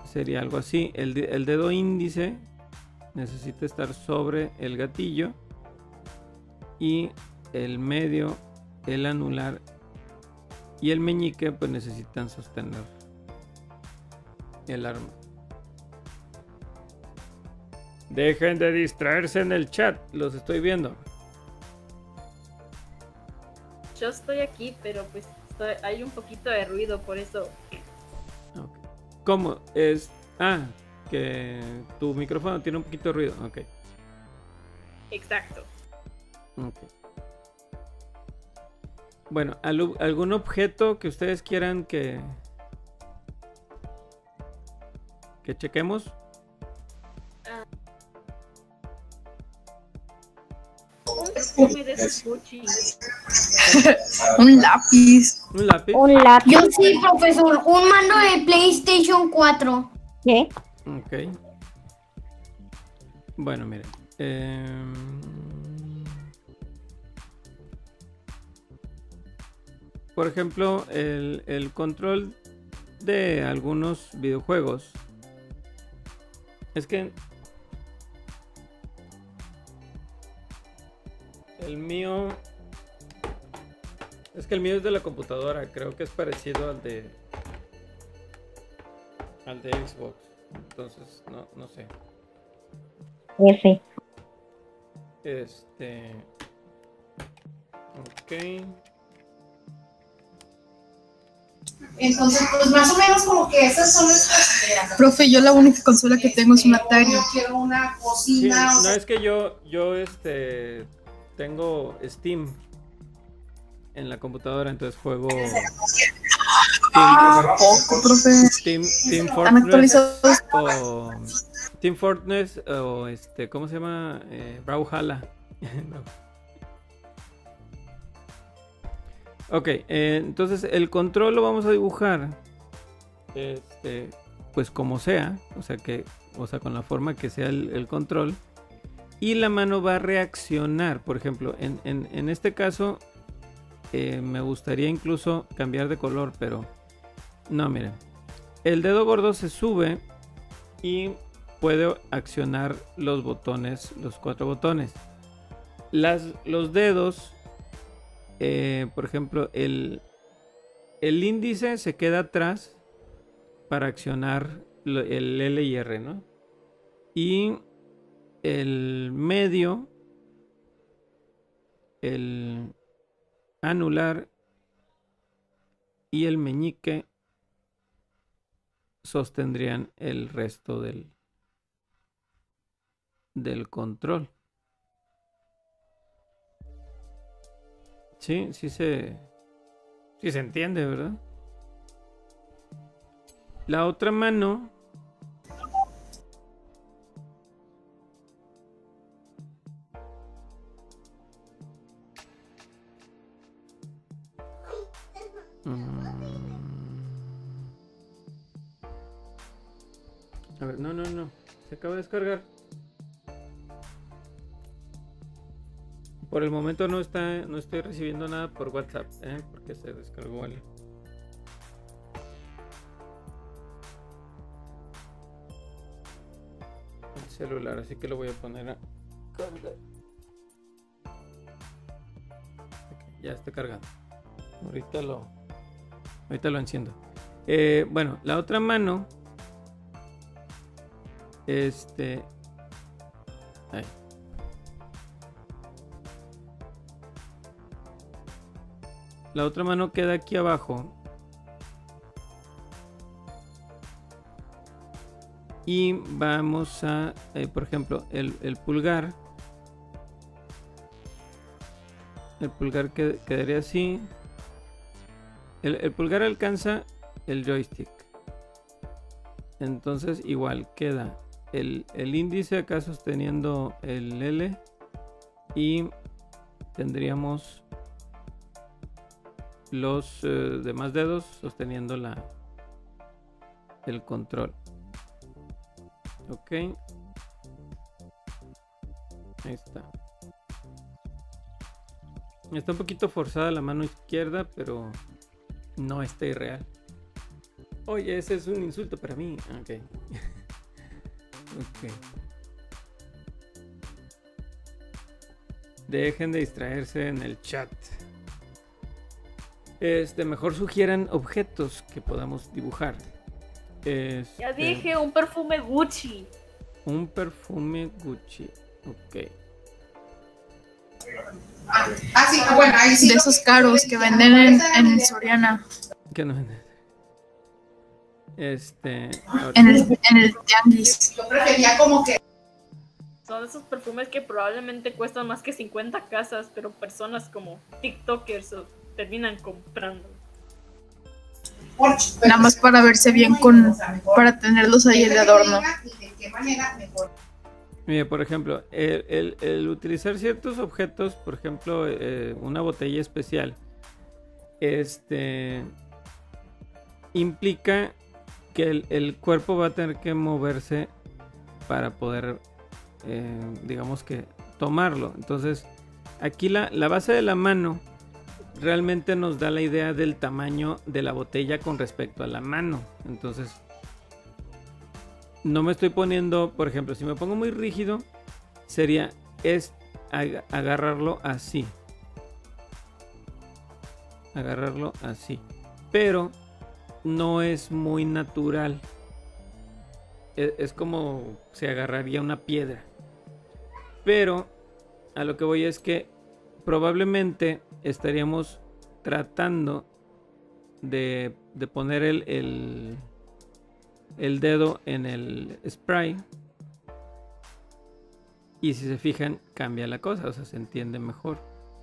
sería algo así. El, el dedo índice necesita estar sobre el gatillo y el medio, el anular y el meñique pues necesitan sostener el arma. Dejen de distraerse en el chat, los estoy viendo. Yo estoy aquí, pero pues estoy- hay un poquito de ruido, por eso. Okay. ¿Cómo es? Ah, que tu micrófono tiene un poquito de ruido. Ok. Exacto. Ok. Bueno, ¿algu- ¿algún objeto que ustedes quieran que que chequemos? Un perfume de esos Gucci. Un lápiz. ¿Un lápiz? Un lápiz. Yo sí, profesor. Un mando de PlayStation cuatro. ¿Qué? Ok. Bueno, miren. em, Por ejemplo, el, el control de algunos videojuegos. Es que el mío... Es que el mío es de la computadora. Creo que es parecido al de... Al de Xbox. Entonces, no, no sé. F. Este... Ok. Entonces, pues más o menos como que esas son nuestras ideas. Profe, yo la única consola que tengo es un Atari. Yo quiero una Sí, cocina. o no sea, es que yo, yo este, tengo Steam en la computadora, entonces juego Ah, poco, profe. Team, Team Han Fortress actualizado. o Team Fortress o este, ¿cómo se llama? Eh, Brawlhalla. No. Ok, eh, entonces el control lo vamos a dibujar, este, pues como sea, o sea que, o sea con la forma que sea el, el control, y la mano va a reaccionar. Por ejemplo, en, en, en este caso eh, me gustaría incluso cambiar de color, pero no, miren, el dedo gordo se sube y puede accionar los botones, los cuatro botones. Las, los dedos, eh, por ejemplo, el, el índice se queda atrás para accionar lo- el L y R, ¿no? Y el medio, el anular y el meñique sostendrían el resto del, del control. Sí, sí se, sí se entiende, ¿verdad? La otra mano Mm. A ver, no, no, no. Se acaba de descargar. Por el momento no está, no estoy recibiendo nada por WhatsApp, ¿eh? Porque se descargó el, el celular, así que lo voy a poner a cargar. Ok, ya está cargando. Ahorita lo, ahorita lo enciendo. Eh, bueno, la otra mano, este, ahí. La otra mano queda aquí abajo. Y vamos a, eh, por ejemplo, el, el pulgar. El pulgar qued- quedaría así. El, el pulgar alcanza el joystick. Entonces igual queda el, el índice acá sosteniendo el L. Y tendríamos los eh, demás dedos sosteniendo la, el control. Ok. Ahí está. Está un poquito forzada la mano izquierda, pero no está irreal. Oye, ese es un insulto para mí. Ok. Ok. Dejen de distraerse en el chat. Este, mejor sugieran objetos que podamos dibujar. Este, Ya dije, un perfume Gucci. Un perfume Gucci. Ok. Ah, sí, bueno, ahí sí. De esos caros que venden en, en Soriana. ¿Qué no venden? Este. En el, en el tianguis. Yo prefería como que. Son esos perfumes que probablemente cuestan más que cincuenta casas, pero personas como TikTokers o- terminan comprando. Nada más para verse bien con, para tenerlos ahí de adorno. Y de qué manera mejor. Mira, por ejemplo, el, el- el utilizar ciertos objetos, por ejemplo, eh, una botella especial, este implica que el, el cuerpo va a tener que moverse para poder, eh, digamos que, tomarlo. Entonces, aquí la, la base de la mano realmente nos da la idea del tamaño de la botella con respecto a la mano. Entonces, no me estoy poniendo, por ejemplo, si me pongo muy rígido, sería es ag- agarrarlo así. Agarrarlo así. Pero no es muy natural. Es, es como se agarraría una piedra. Pero a lo que voy es que probablemente estaríamos tratando de, de poner el, el, el dedo en el spray. Y si se fijan, cambia la cosa, o sea, se entiende mejor.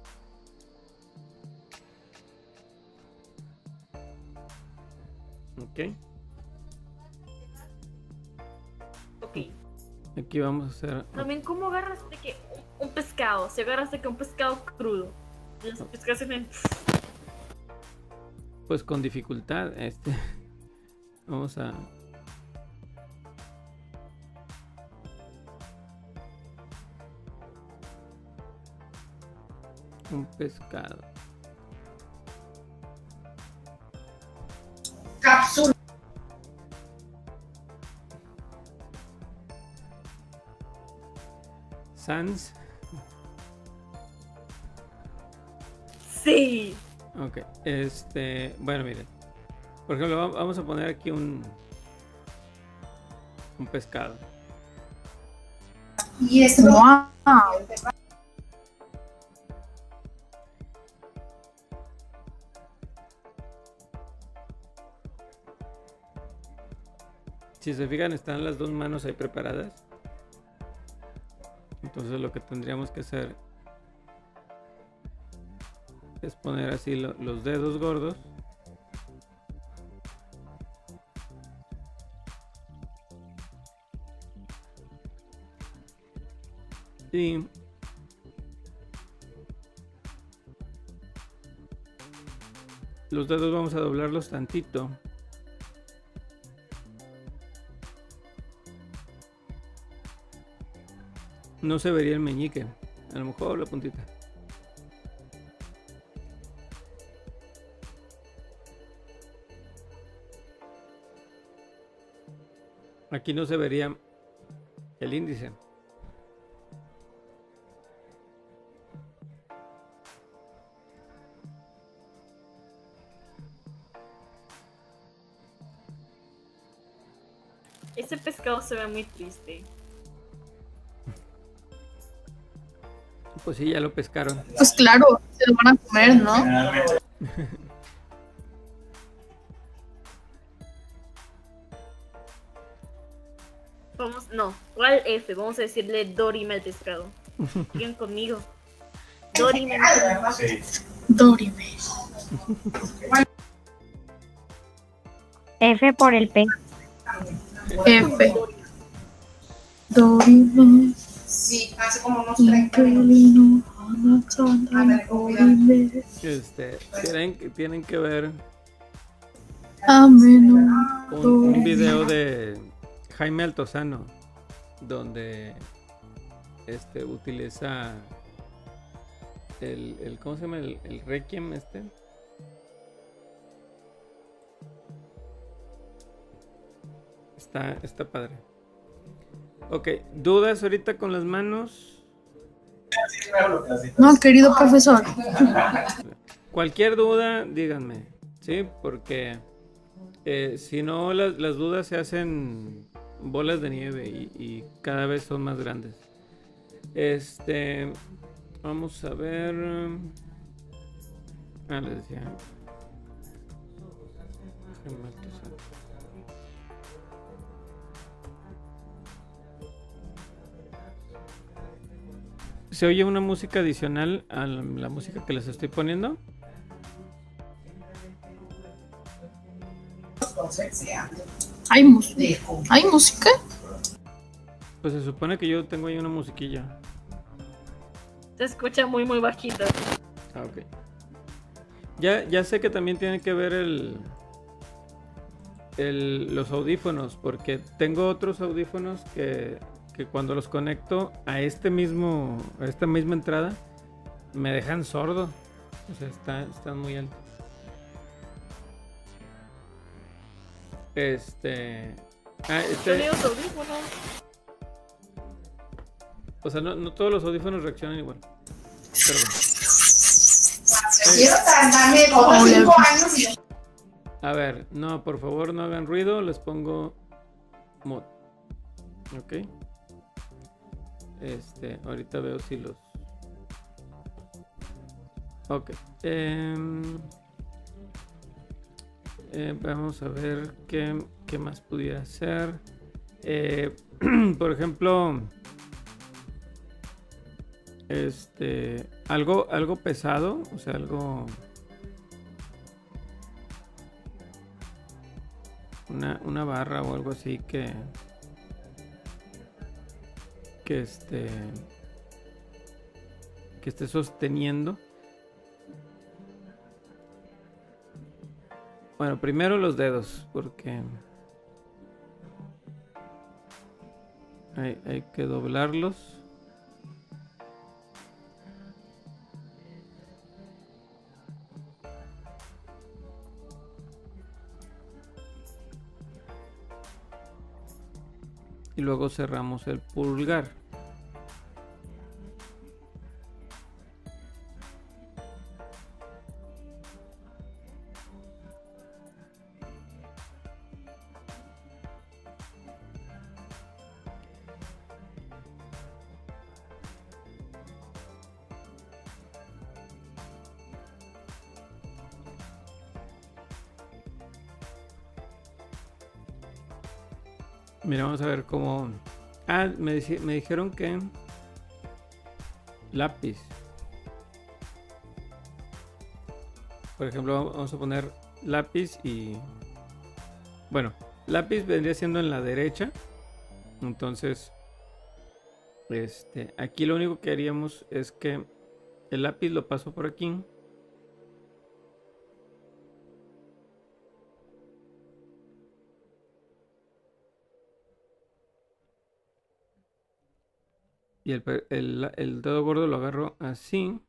Ok. Ok. Aquí vamos a hacer. También, ¿cómo agarras de que un, un pescado? Si agarras de que un pescado crudo. Los pescados se ven. Pues con dificultad. Este. Vamos a. Un pescado. Cápsula. Sans. Sí. Ok. Este. Bueno, miren. Por ejemplo, va- vamos a poner aquí un. Un pescado. Y esto. ¡Wow! Si se fijan, están las dos manos ahí preparadas. Entonces lo que tendríamos que hacer es poner así lo- los dedos gordos. Y los dedos vamos a doblarlos tantito. No se vería el meñique. A lo mejor la puntita. Aquí no se vería el índice. Ese pescado se ve muy triste. Pues sí, ya lo pescaron. Pues claro, se lo van a comer, ¿no? Vamos, no, ¿cuál F? Vamos a decirle Dorime al pescado. Sigan conmigo. Dorime. Sí. Dorime. F por el P. F. Dorime. Sí, hace como unos treinta minutos. Inquilino, Anaconda, Dorime. Este, tienen, que- tienen que ver Ameno. un, un video de Jaime Altozano donde este utiliza el, el ¿cómo se llama? El, el Requiem este. está, está padre. Ok, ¿dudas ahorita con las manos? No, querido profesor. Cualquier duda, díganme, ¿sí? Porque eh, si no, las, las dudas se hacen bolas de nieve y, y cada vez son más grandes. Este, vamos a ver. Ah, les decía. ¿Se oye una música adicional a la música que les estoy poniendo? ¿Hay, mus ¿Hay música? Pues se supone que yo tengo ahí una musiquilla. Se escucha muy muy bajita. Ah, ok. Ya, ya sé que también tiene que ver el, el los audífonos, porque tengo otros audífonos que, que cuando los conecto a este mismo, a esta misma entrada, me dejan sordo. O sea, está, están muy altos. Este. Ah, este. Audífonos. O sea, no, no todos los audífonos reaccionan igual. Pero bueno. Quiero tardarme otros cinco años y... A ver, no, por favor no hagan ruido, les pongo mod. Ok. Este, ahorita veo si los... Ok. Eh, eh, vamos a ver qué, qué más pudiera hacer. Eh, por ejemplo... Este, algo, algo pesado, o sea, algo, una, una barra o algo así que, que este, que esté sosteniendo. Bueno, primero los dedos, porque hay, hay que doblarlos. Y luego cerramos el pulgar. Mira, vamos a ver cómo... Ah, me, me dijeron que... Lápiz. Por ejemplo, vamos a poner lápiz y... Bueno, lápiz vendría siendo en la derecha. Entonces... Este, aquí lo único que haríamos es que... El lápiz lo paso por aquí. Y el, el, el dedo gordo lo agarro así.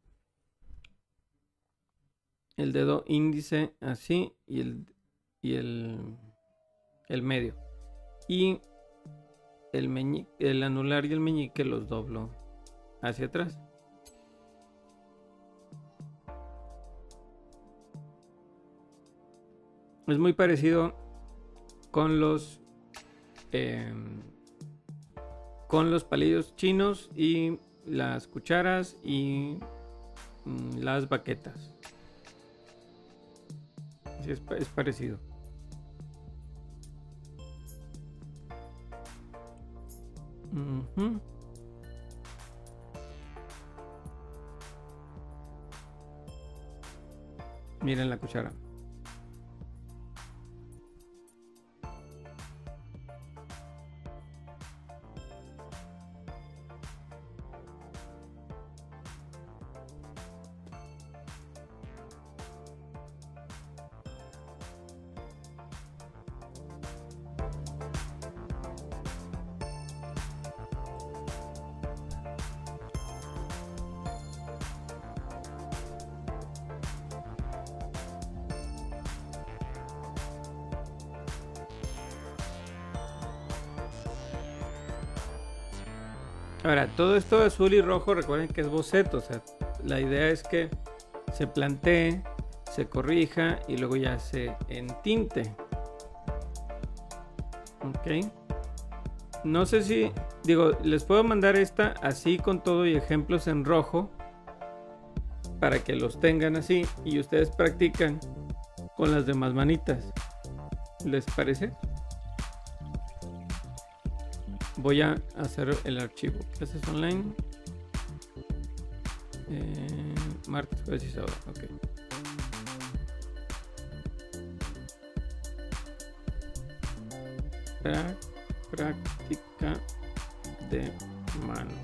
El dedo índice así. Y el, y el, el medio. Y el, meñi, el anular y el meñique los doblo hacia atrás. Es muy parecido con los... Eh, con los palillos chinos y las cucharas y mm, las baquetas. Sí, es, es parecido. Uh-huh. Miren la cuchara. Ahora, todo esto de azul y rojo, recuerden que es boceto. O sea, la idea es que se plantee, se corrija y luego ya se entinte. Ok. No sé si, digo, les puedo mandar esta así con todo y ejemplos en rojo para que los tengan así y ustedes practican con las demás manitas. ¿Les parece? Voy a hacer el archivo. Clases online. Eh, martes, jueves y sábado. Ok. Pra- práctica de manos.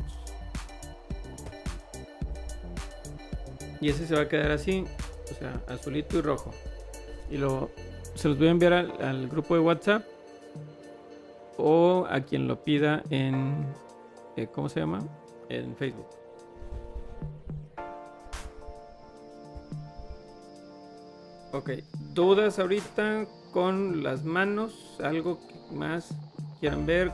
Y ese se va a quedar así, o sea, azulito y rojo. Y lo se los voy a enviar al, al grupo de WhatsApp o a quien lo pida en eh, ¿cómo se llama? En Facebook. Ok, dudas ahorita con las manos, algo que más quieran ver.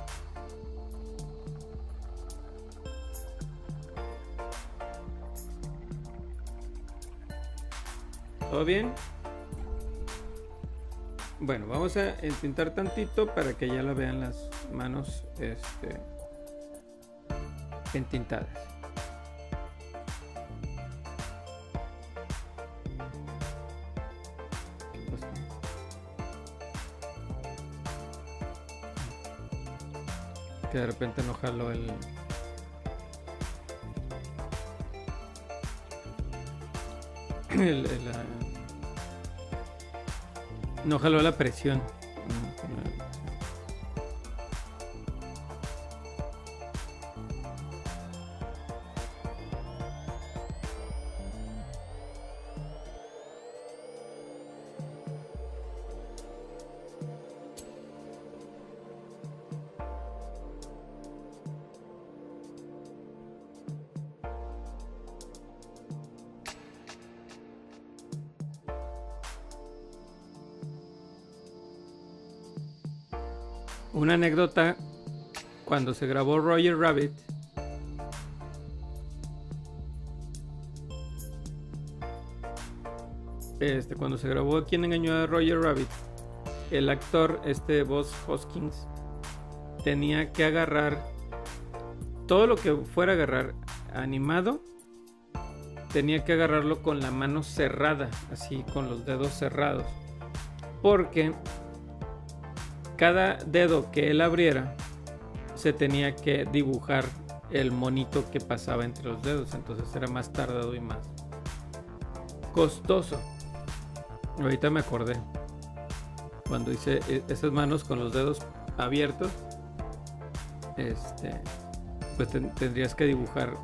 ¿Todo bien? Bueno, vamos a entintar tantito para que ya la vean las manos este, entintadas. Que de repente no jalo el... el, el la... no jaló la presión. Una anécdota, cuando se grabó Roger Rabbit, este, cuando se grabó ¿Quién engañó a Roger Rabbit? El actor, este Bob Hoskins, tenía que agarrar todo lo que fuera a agarrar animado, tenía que agarrarlo con la mano cerrada, así con los dedos cerrados, porque cada dedo que él abriera se tenía que dibujar el monito que pasaba entre los dedos, entonces era más tardado y más costoso. Ahorita me acordé cuando hice esas manos con los dedos abiertos, este, pues ten, tendrías que dibujar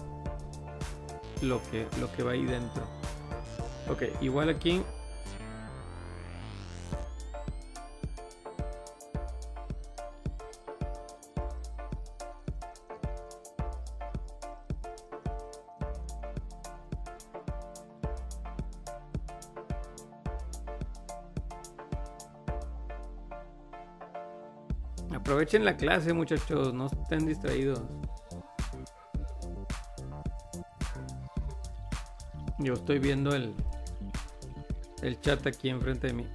lo que, lo que va ahí dentro. Ok, igual aquí. Aprovechen la clase, muchachos, no estén distraídos. Yo estoy viendo el, el chat aquí enfrente de mí.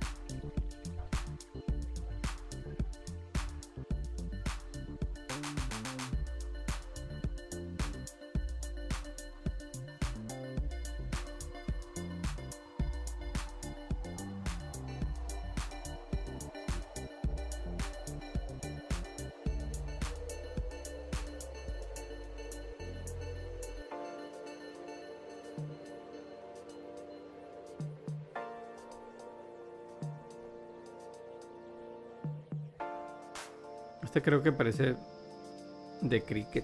Este creo que parece de cricket.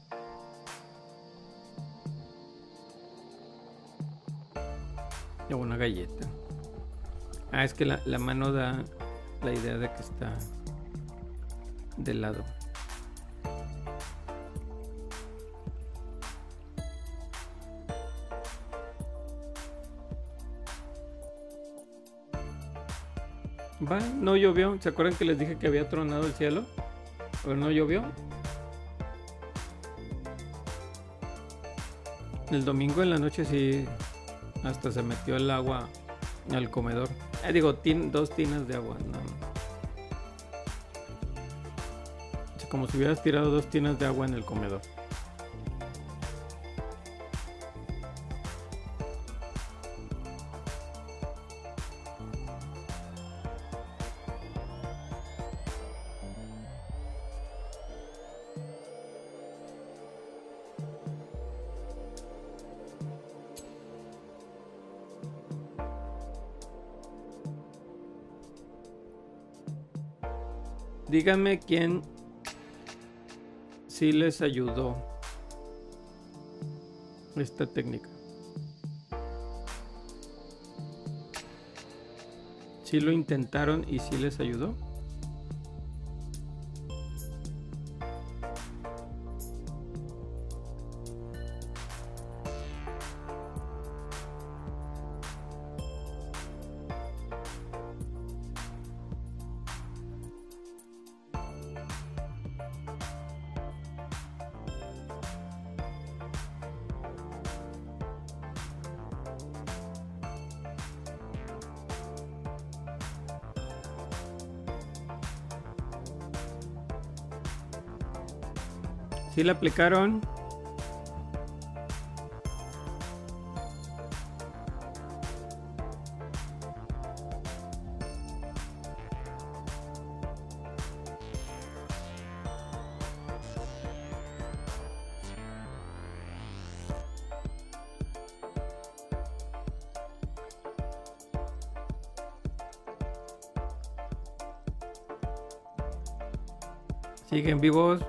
O una galleta. Ah, es que la, la mano da la idea de que está de lado. Va, no llovió. ¿Se acuerdan que les dije que había tronado el cielo? Pero no llovió. El domingo en la noche sí, hasta se metió el agua al comedor. Eh, digo, tin, dos tinas de agua, no. O sea, como si hubieras tirado dos tinas de agua en el comedor. Díganme quién sí les ayudó esta técnica. ¿Sí lo intentaron y sí les ayudó? ¿Sí la aplicaron? ¿Siguen vivos?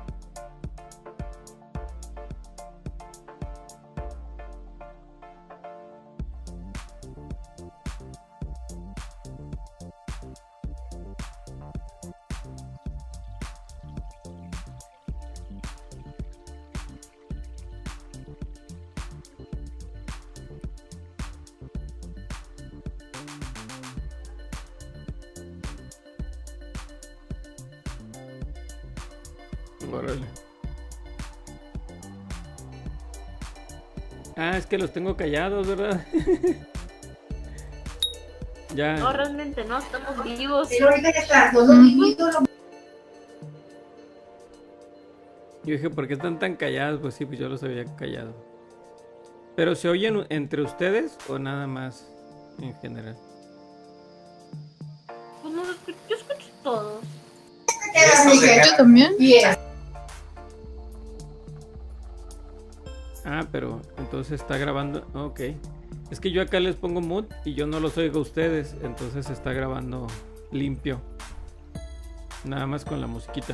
Órale. Ah, es que los tengo callados, ¿verdad? Ya. No, realmente no, estamos vivos. Pero ahorita que está todo vivito, lo... Yo dije, ¿por qué están tan callados? Pues sí, pues yo los había callado. ¿Pero se oyen entre ustedes o nada más en general? Pues no, yo escucho todos. Yo también. Bien. Ah, pero entonces está grabando. Ok. Es que yo acá les pongo mute y yo no los oigo a ustedes. Entonces está grabando limpio. Nada más con la musiquita.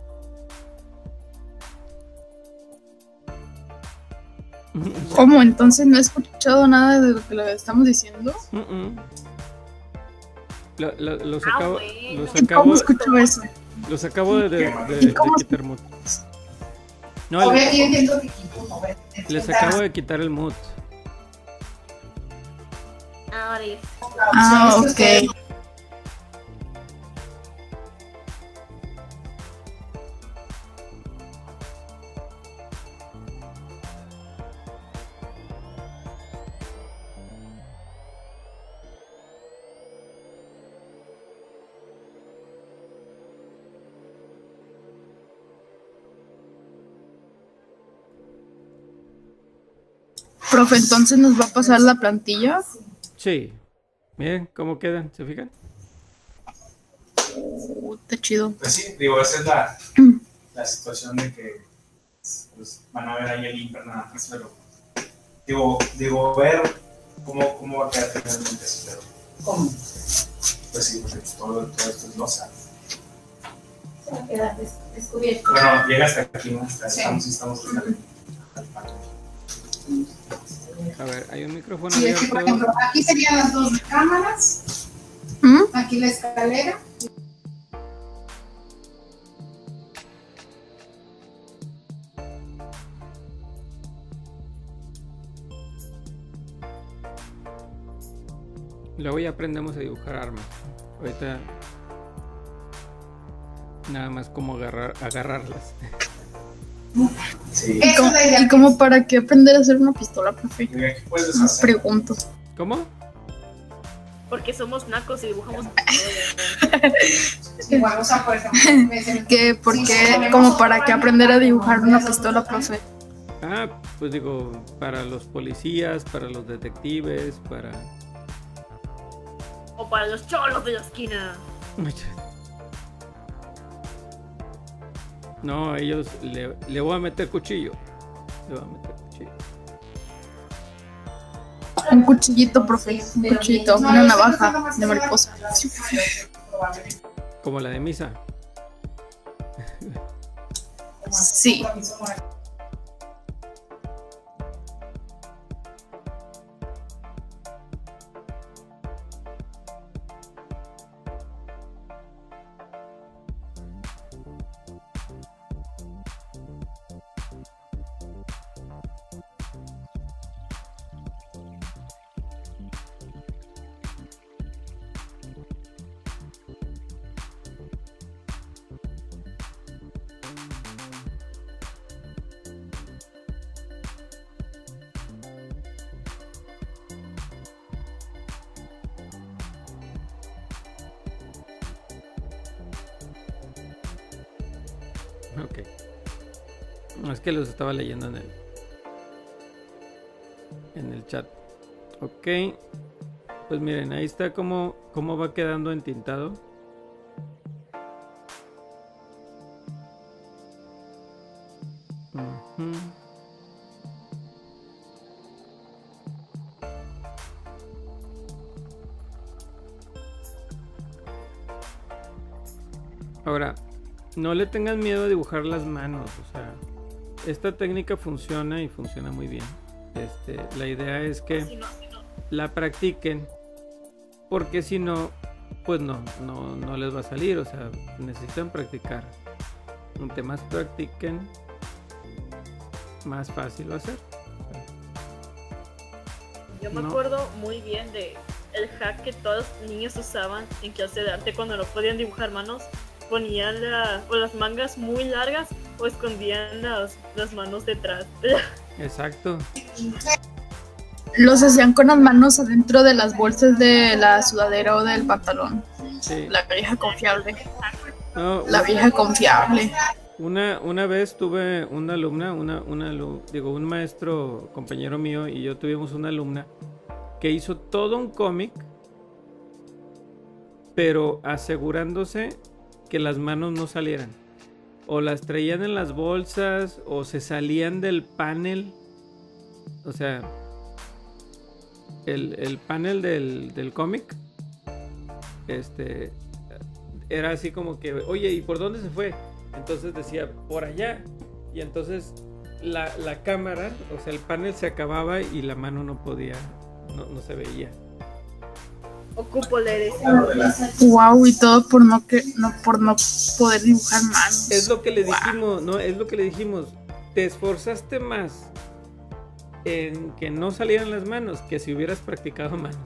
¿Cómo? Entonces no he escuchado nada de lo que le estamos diciendo. Uh -uh. Lo, lo, los Ah, acabo, bueno. los ¿Y acabo, cómo escucho eso? los acabo de, de, de- ¿Y de cómo? quitar mute. No, A les, ver, yo entiendo que equipo no ve. les acabo de quitar el mute. Ahora es. Ah, ok. Profe, entonces nos va a pasar la plantilla. Sí. Miren cómo quedan, ¿se fijan? Uh, está chido. Pues sí, digo, esa es la, la situación de que pues, van a ver ahí el Imper nada más, pero digo, digo ver cómo, cómo va a quedar finalmente eso, pero ¿Cómo? pues sí, porque todo, todo esto es losa. Se va a quedar des- descubierto. Bueno, llega hasta aquí, ¿no? Hasta Sí. estamos, estamos hasta aquí. A ver, hay un micrófono Sí, es que, por ejemplo, abierto. aquí serían las dos cámaras, ¿Mm? aquí la escalera. Luego ya aprendemos a dibujar armas. Ahorita nada más como agarrar, agarrarlas. Sí. ¿Y cómo, y cómo para qué aprender a hacer una pistola, profe? Oiga, ¿qué puedes Me hacer? pregunto. ¿Cómo? Porque somos nacos y dibujamos. Igual, o sea, por ejemplo, me dicen- ¿Qué, ¿Por qué? ¿Cómo para qué aprender a dibujar una pistola, profe? Ah, pues digo, para los policías, para los detectives, para... O para los cholos de la esquina. No, a ellos le, le voy a meter cuchillo. Le voy a meter cuchillo. Un cuchillito, profe. Un cuchillito. Una navaja de mariposa. Como la de misa. Sí. Ok. No, es que los estaba leyendo en el en el chat. Ok. Pues miren, ahí está cómo, cómo va quedando entintado. Ujú. Ahora, no le tengan miedo a dibujar las manos, o sea, esta técnica funciona y funciona muy bien. Este, la idea es que Si no, si no. la practiquen, porque si no, pues no, no, no les va a salir, o sea, necesitan practicar. Entre más practiquen, más fácil va a ser. Yo me No. acuerdo muy bien de el hack que todos los niños usaban en clase de arte cuando no podían dibujar manos. Ponían la- o las mangas muy largas o escondían las, las manos detrás. Exacto. Los hacían con las manos adentro de las bolsas de la sudadera o del pantalón. Sí. La vieja confiable. No, La vieja confiable. Una, una vez tuve una alumna, una, una, alu- digo, un maestro, compañero mío y yo tuvimos una alumna que hizo todo un cómic, pero asegurándose que las manos no salieran. O las traían en las bolsas o se salían del panel. O sea, el, el panel del, del cómic, este, era así como que, oye, ¿y por dónde se fue? Entonces decía, por allá. Y entonces la, la cámara, o sea, el panel se acababa y la mano no podía, no, no se veía. Ocupo leer eso. Wow, y todo por no que no por no poder dibujar manos. Es lo que le dijimos, ¿no? Es lo que le dijimos. Te esforzaste más en que no salieran las manos que si hubieras practicado manos.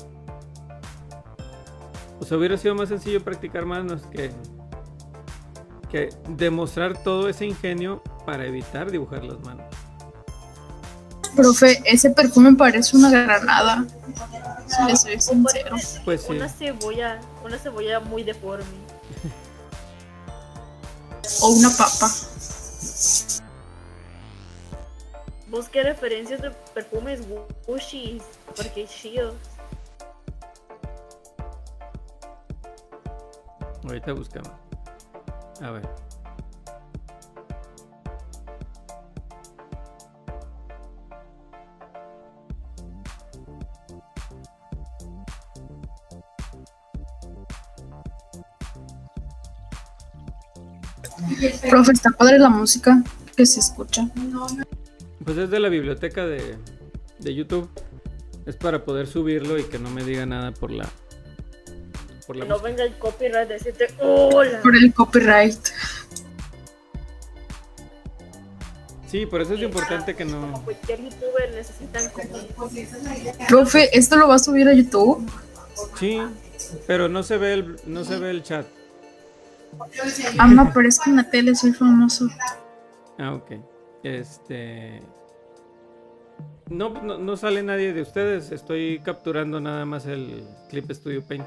O sea, hubiera sido más sencillo practicar manos que, que demostrar todo ese ingenio para evitar dibujar las manos. Profe, ese perfume parece una granada. Si les soy sincero. Pues sí. Una cebolla, una cebolla muy deforme. O una papa. Busque referencias de perfumes Gucci, porque es chido. Ahorita buscamos. A ver. Profe, está padre la música que se escucha. Pues es de la biblioteca de, de YouTube. Es para poder subirlo y que no me diga nada por la... Por la Que no música. venga el copyright de decirte hola. Por el copyright. Sí, por eso es importante que no... Como cualquier youtuber necesitan como... Profe, ¿esto lo va a subir a YouTube? Sí, pero no se ve el, no se ve el chat. Ah, me aparezco en la tele, soy famoso. Ah, ok. Este... No, no, no sale nadie de ustedes. Estoy capturando nada más el Clip Studio Paint.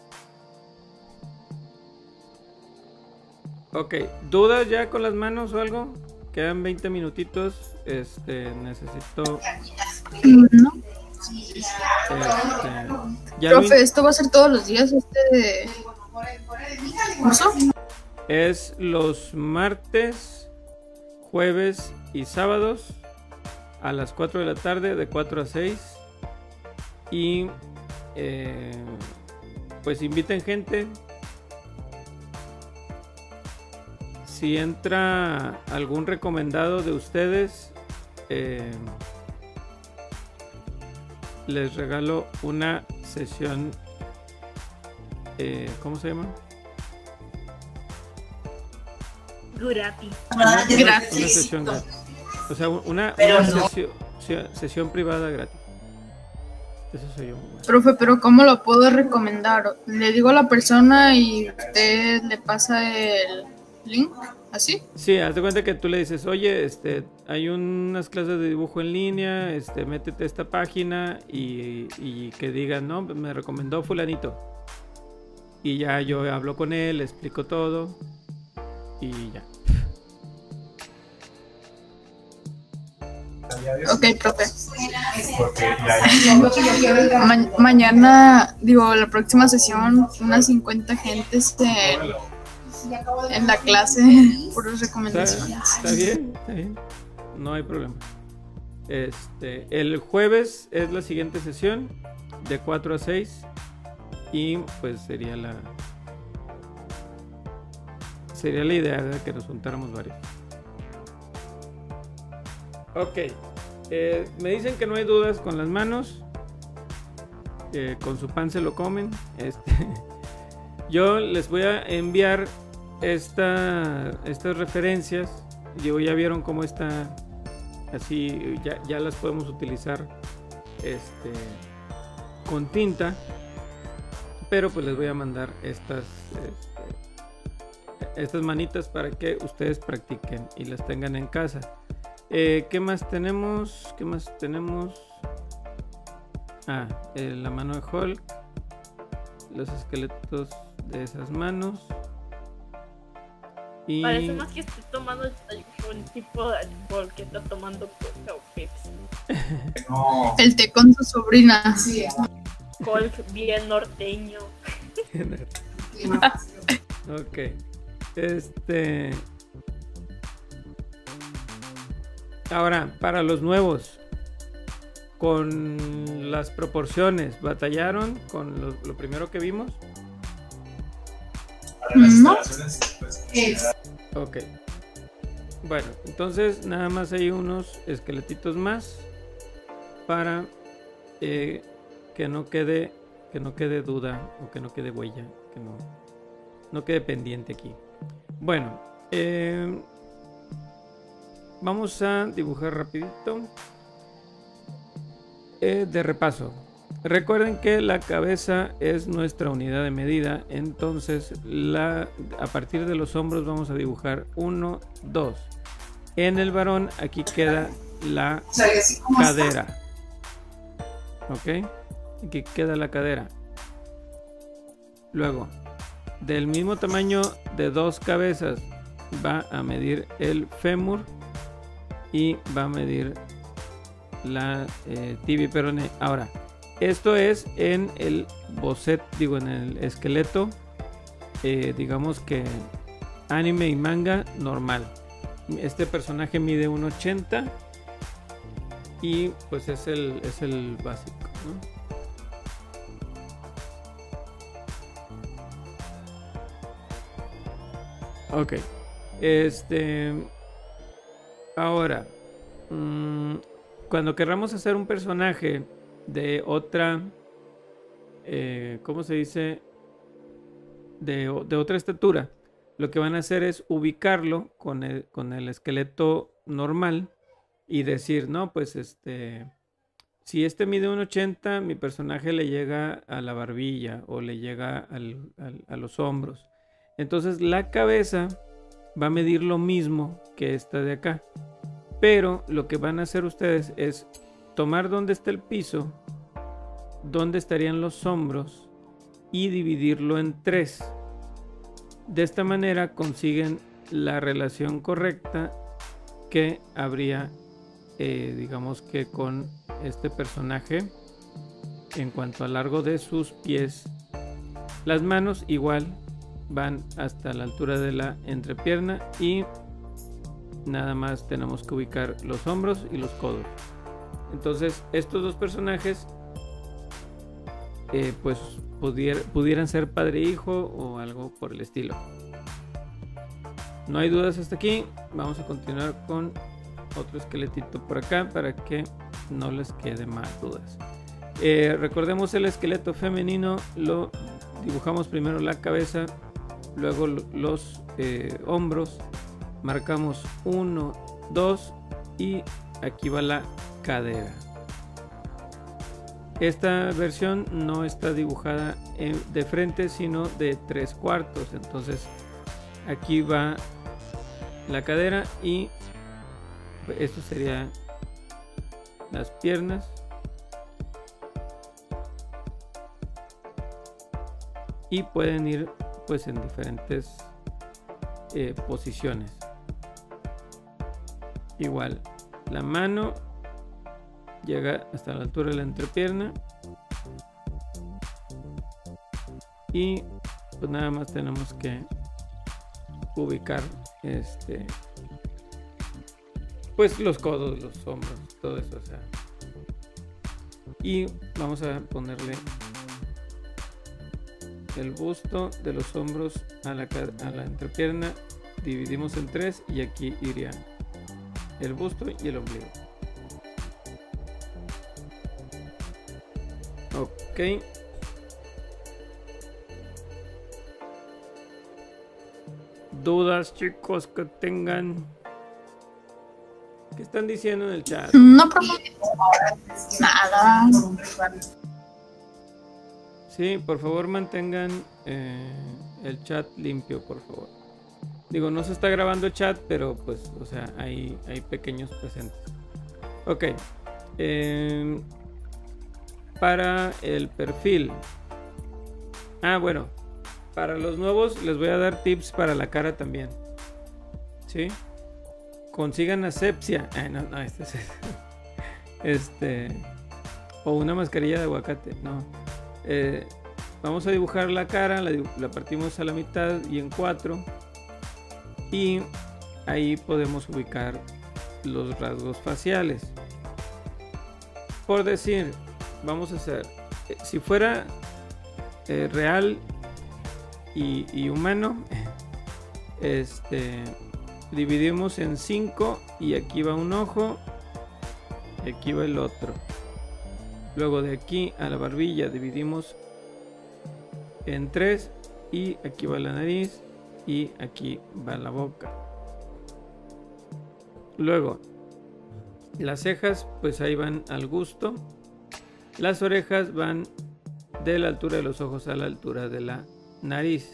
Ok. ¿Dudas ya con las manos o algo? Quedan veinte minutitos. Este, necesito... No. Este, ya Profe, vi- ¿esto va a ser todos los días este curso? Es los martes, jueves y sábados a las cuatro de la tarde, de cuatro a seis. Y eh, pues inviten gente. Si entra algún recomendado de ustedes, eh, les regalo una sesión. Eh, ¿Cómo se llama? Gratis. Una, una- Gratis. una sesión gratis. O sea, una, Pero una no. sesión, se- sesión privada gratis. Eso soy yo. Profe, pero ¿cómo lo puedo recomendar? Le digo a la persona y usted le pasa el link, ¿así? Sí, haz de cuenta que tú le dices, oye, este, hay unas clases de dibujo en línea, este, métete a esta página y, y que digan, no, me recomendó fulanito. Y ya yo hablo con él, le explico todo y ya. Ok, profe. Porque ya, Ma- mañana, digo, la próxima sesión, unas cincuenta gentes en, en la clase, puras Está, recomendaciones. está bien, está bien. No hay problema. Este, el jueves es la siguiente sesión de cuatro a seis y pues sería la sería la idea de que nos juntáramos varios. Ok, eh, me dicen que no hay dudas con las manos, que con su pan se lo comen. Este, yo les voy a enviar esta, estas referencias. Digo, ya vieron cómo está así, ya, ya las podemos utilizar este, con tinta, pero pues les voy a mandar estas este, estas manitas para que ustedes practiquen y las tengan en casa. Eh, ¿qué más tenemos? ¿Qué más tenemos? Ah, eh, la mano de Hulk, los esqueletos de esas manos. Y Parece más que estoy tomando un tipo de alcohol que está tomando Coca o Pepsi. no. El té con su sobrina. Colt bien norteño. ok, este ahora para los nuevos, con las proporciones, ¿batallaron con lo, lo primero que vimos? Para las No. instalaciones, pues, Es. Ok. Bueno, entonces nada más hay unos esqueletitos más para eh, que no quede que no quede duda o que no quede huella, que no, no quede pendiente aquí. Bueno, eh, vamos a dibujar rapidito. Eh, de repaso. Recuerden que la cabeza es nuestra unidad de medida, entonces la, a partir de los hombros vamos a dibujar uno, dos. En el varón aquí queda la O sea, y así como está. cadera. Ok, aquí queda la cadera. Luego, del mismo tamaño de dos cabezas, va a medir el fémur y va a medir la eh, tibia y peroné. Ahora, esto es en el boceto, digo, en el esqueleto, eh, digamos que anime y manga normal. Este personaje mide uno ochenta y pues es el, es el básico, ¿no? Ok, este, ahora, mmm, cuando querramos hacer un personaje de otra, eh, ¿cómo se dice? De, o- de otra estatura, lo que van a hacer es ubicarlo con el, con el esqueleto normal y decir, no, pues este, si este mide un ochenta, mi personaje le llega a la barbilla o le llega al- al- a los hombros. Entonces la cabeza va a medir lo mismo que esta de acá. Pero lo que van a hacer ustedes es tomar donde está el piso, donde estarían los hombros, y dividirlo en tres. De esta manera consiguen la relación correcta que habría, eh, digamos que con este personaje en cuanto al largo de sus pies. Las manos igual van hasta la altura de la entrepierna y nada más tenemos que ubicar los hombros y los codos. Entonces estos dos personajes eh, pues pudier, pudieran ser padre e hijo o algo por el estilo. No hay dudas hasta aquí. Vamos a continuar con otro esqueletito por acá para que no les quede más dudas. Eh, recordemos el esqueleto femenino, lo dibujamos primero la cabeza, luego los eh, hombros, marcamos uno, dos y aquí va la cadera. Esta versión no está dibujada en, de frente, sino de tres cuartos. Entonces aquí va la cadera y esto sería las piernas. Y pueden ir pues en diferentes eh, posiciones. Igual la mano llega hasta la altura de la entrepierna y pues nada más tenemos que ubicar este pues los codos, los hombros, todo eso, o sea. Y vamos a ponerle el busto de los hombros a la, a la entrepierna, dividimos en tres y aquí iría el busto y el ombligo. Ok. ¿Dudas, chicos, que tengan? ¿Qué están diciendo en el chat? No, profe. Nada. Sí, por favor mantengan eh, el chat limpio, por favor. Digo, no se está grabando el chat, pero pues, o sea, hay, hay pequeños presentes. Ok. Eh, para el perfil. Ah, bueno. Para los nuevos les voy a dar tips para la cara también. ¿Sí? Consigan asepsia. Ah, no, no, este es... Este... O una mascarilla de aguacate. No. Eh, vamos a dibujar la cara, la, la partimos a la mitad y en cuatro, y ahí podemos ubicar los rasgos faciales. Por decir, vamos a hacer, eh, si fuera eh, real y, y humano, este, dividimos en cinco y aquí va un ojo y aquí va el otro. Luego de aquí a la barbilla dividimos en tres y aquí va la nariz y aquí va la boca. Luego las cejas pues ahí van al gusto. Las orejas van de la altura de los ojos a la altura de la nariz.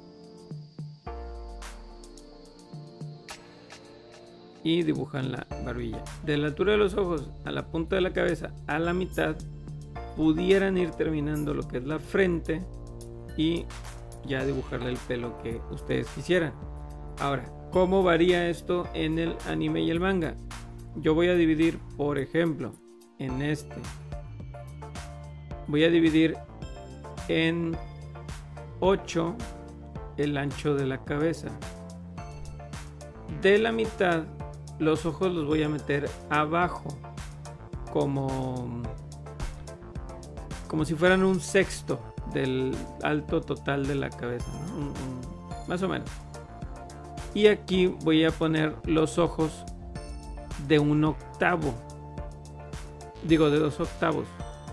Y dibujan la barbilla. De la altura de los ojos a la punta de la cabeza a la mitad pudieran ir terminando lo que es la frente y ya dibujarle el pelo que ustedes quisieran. Ahora, ¿cómo varía esto en el anime y el manga? Yo voy a dividir, por ejemplo, en este. Voy a dividir en ocho el ancho de la cabeza. De la mitad, los ojos los voy a meter abajo, como, como si fueran un sexto del alto total de la cabeza, ¿no? un, un, más o menos. Y aquí voy a poner los ojos de un octavo, digo de dos octavos.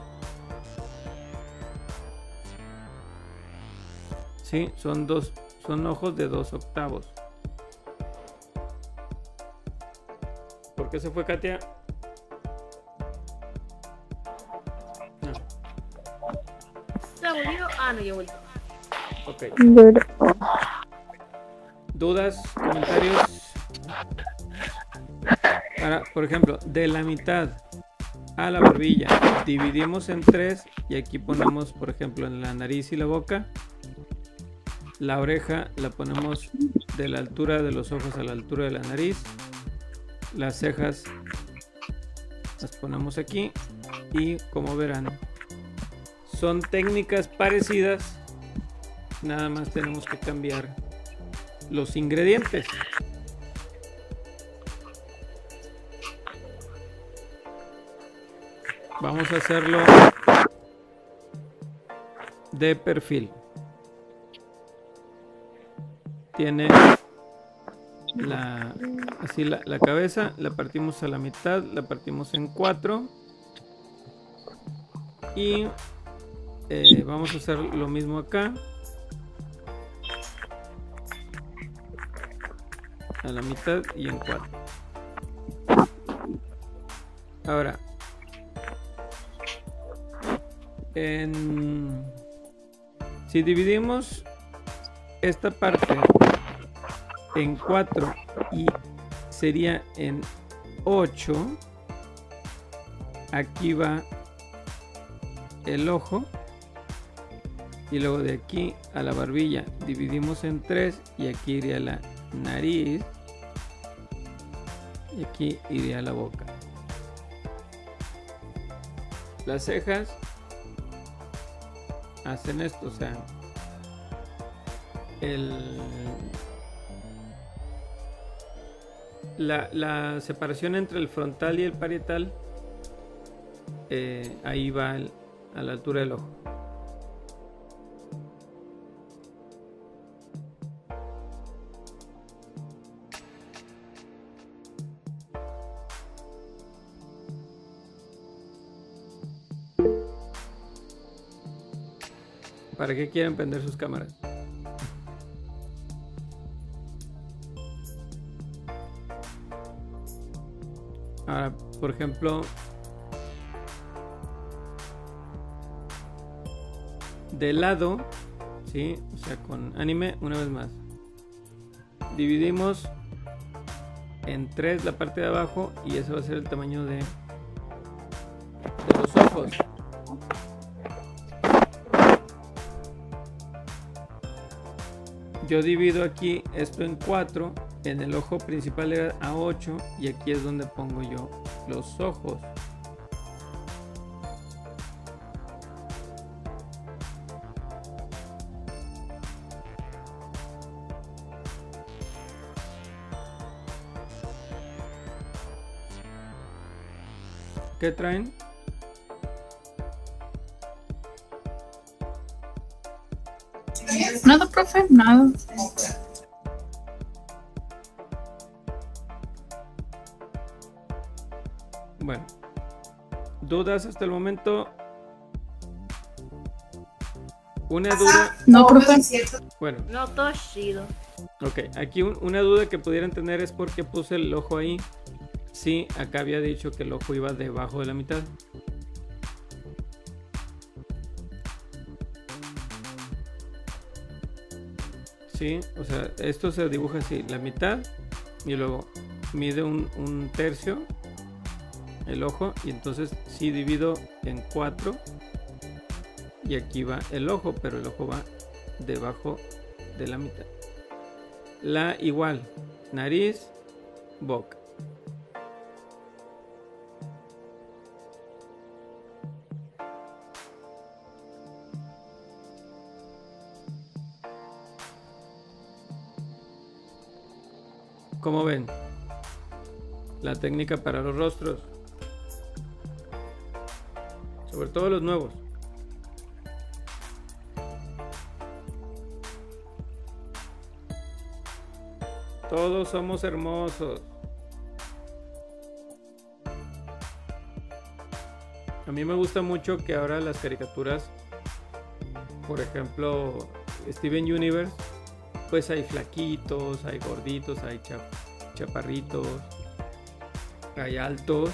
Sí, son dos, son ojos de dos octavos. ¿Por qué se fue Katia? No. ¿Se volvió? Ah, no, yo volví. Ok. ¿Dudas? ¿Comentarios? Ahora, por ejemplo, de la mitad a la barbilla dividimos en tres y aquí ponemos, por ejemplo, en la nariz y la boca. La oreja la ponemos de la altura de los ojos a la altura de la nariz. Las cejas las ponemos aquí y, como verán, son técnicas parecidas, nada más tenemos que cambiar los ingredientes. Vamos a hacerlo de perfil. Tiene la, así la, la cabeza, la partimos a la mitad, la partimos en cuatro y eh, vamos a hacer lo mismo acá, a la mitad y en cuatro. Ahora, en, si dividimos esta parte en cuatro y sería en ocho, aquí va el ojo y luego de aquí a la barbilla dividimos en tres y aquí iría la nariz y aquí iría la boca. Las cejas hacen esto, o sea, el La, la separación entre el frontal y el parietal, eh, ahí va el, a la altura del ojo. ¿Para qué quieren prender sus cámaras? Ahora, por ejemplo, de lado, ¿sí? O sea, con anime, una vez más. Dividimos en tres la parte de abajo y ese va a ser el tamaño de, de los ojos. Yo divido aquí esto en cuatro. En el ojo principal era a ocho y aquí es donde pongo yo los ojos. ¿Qué traen? Nada, profe, nada. Bueno, ¿dudas hasta el momento? Una duda. No, profe. Bueno, No, todo chido. ok, aquí un- una duda que pudieran tener es por qué puse el ojo ahí. Sí, acá había dicho que el ojo iba debajo de la mitad. Sí, o sea, esto se dibuja así, la mitad y luego mide un, un tercio el ojo y entonces sí divido en cuatro y aquí va el ojo, pero el ojo va debajo de la mitad. La igual, nariz, boca. Como ven, la técnica para los rostros, sobre todo los nuevos. Todos somos hermosos. A mí me gusta mucho que ahora las caricaturas, por ejemplo, Steven Universe, pues hay flaquitos, hay gorditos, hay chap chaparritos, hay altos.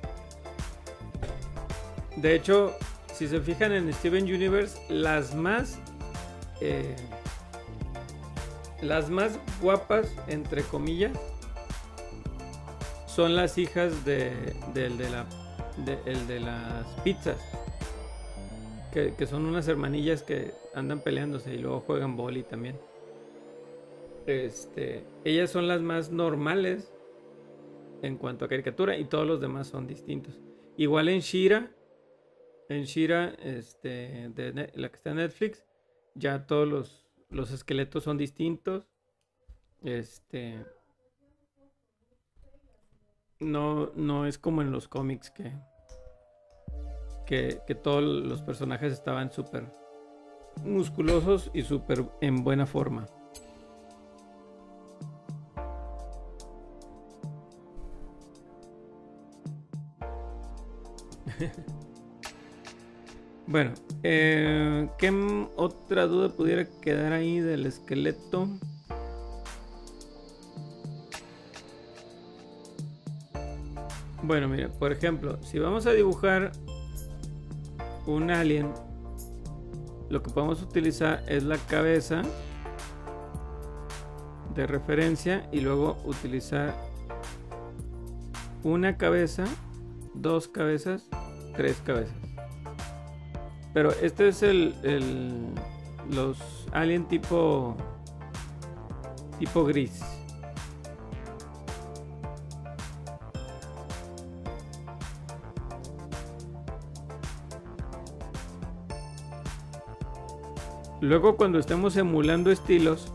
De hecho, si se fijan en Steven Universe, las más eh, las más guapas, entre comillas, son las hijas de, del de, la, de, el de las pizzas. Que, que son unas hermanillas que andan peleándose y luego juegan vóley también. Este, ellas son las más normales en cuanto a caricatura y todos los demás son distintos. Igual en She-Ra, en She-Ra, este, de Net, la que está en Netflix, ya todos los, los esqueletos son distintos. Este, no, no es como en los cómics que, que, que todos los personajes estaban súper musculosos y súper en buena forma. Bueno, eh, ¿qué otra duda pudiera quedar ahí del esqueleto? Bueno, mira, por ejemplo, si vamos a dibujar un alien, lo que podemos utilizar es la cabeza de referencia y luego utilizar una cabeza, dos cabezas, tres cabezas. Pero este es el, el los alien tipo tipo gris. Luego cuando estemos emulando estilos,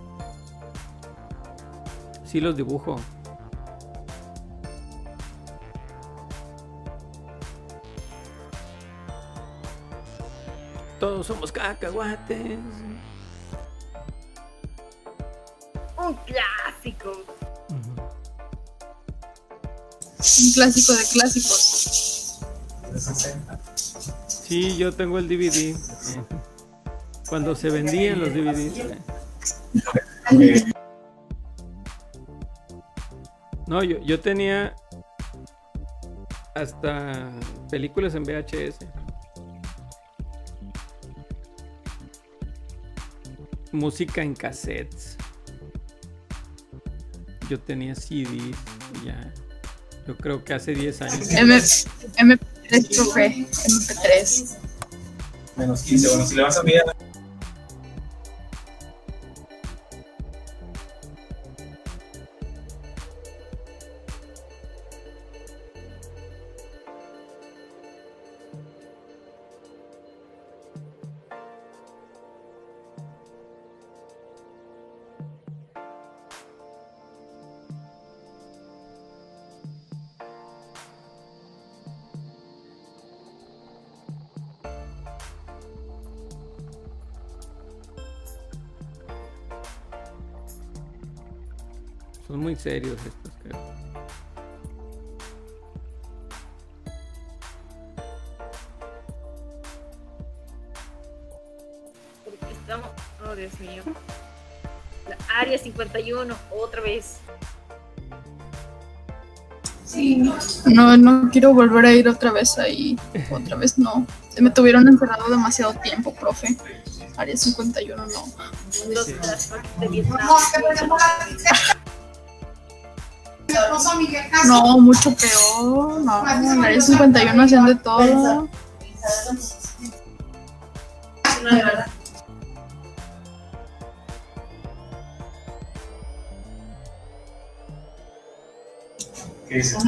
sí los dibujo. Todos somos cacahuates. Un clásico. Uh-huh. Un clásico de clásicos. Sí, yo tengo el D V D. Cuando se vendían los D V Ds. No, yo, yo tenía hasta películas en V H S. Música en cassettes. Yo tenía C Ds ya. Yo creo que hace diez años. M P tres, profe. M P tres. Menos quince. Bueno, si le vas a enviar. Son muy serios estos, creo. Porque estamos... Oh, Dios mío. La Área cincuenta y uno, otra vez. Sí. No, no quiero volver a ir otra vez ahí. Otra vez no. Se me tuvieron encerrado demasiado tiempo, profe. Área cincuenta y uno no. Los flashbacks de Vietnam. No, mucho peor. No, en el Área cincuenta y uno hacían de todo. ¿Qué dices?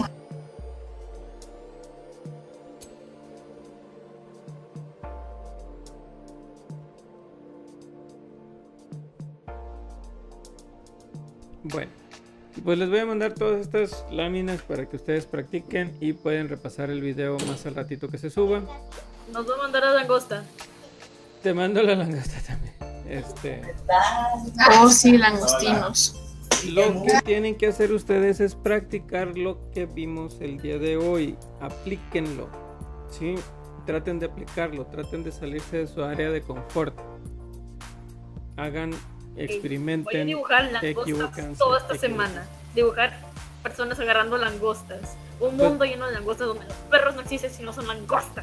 Bueno, pues les voy a mandar todas estas láminas para que ustedes practiquen y pueden repasar el video más al ratito que se suba. Nos va a mandar a langosta. Te mando la langosta también. Este. Oh, sí, langostinos. Lo que tienen que hacer ustedes es practicar lo que vimos el día de hoy. Aplíquenlo, ¿sí? Traten de aplicarlo, traten de salirse de su área de confort. Hagan, experimenten. Voy a dibujar langostas toda esta semana. Dibujar personas agarrando langostas. Un mundo pues, lleno de langostas donde los perros no existen si no son langostas.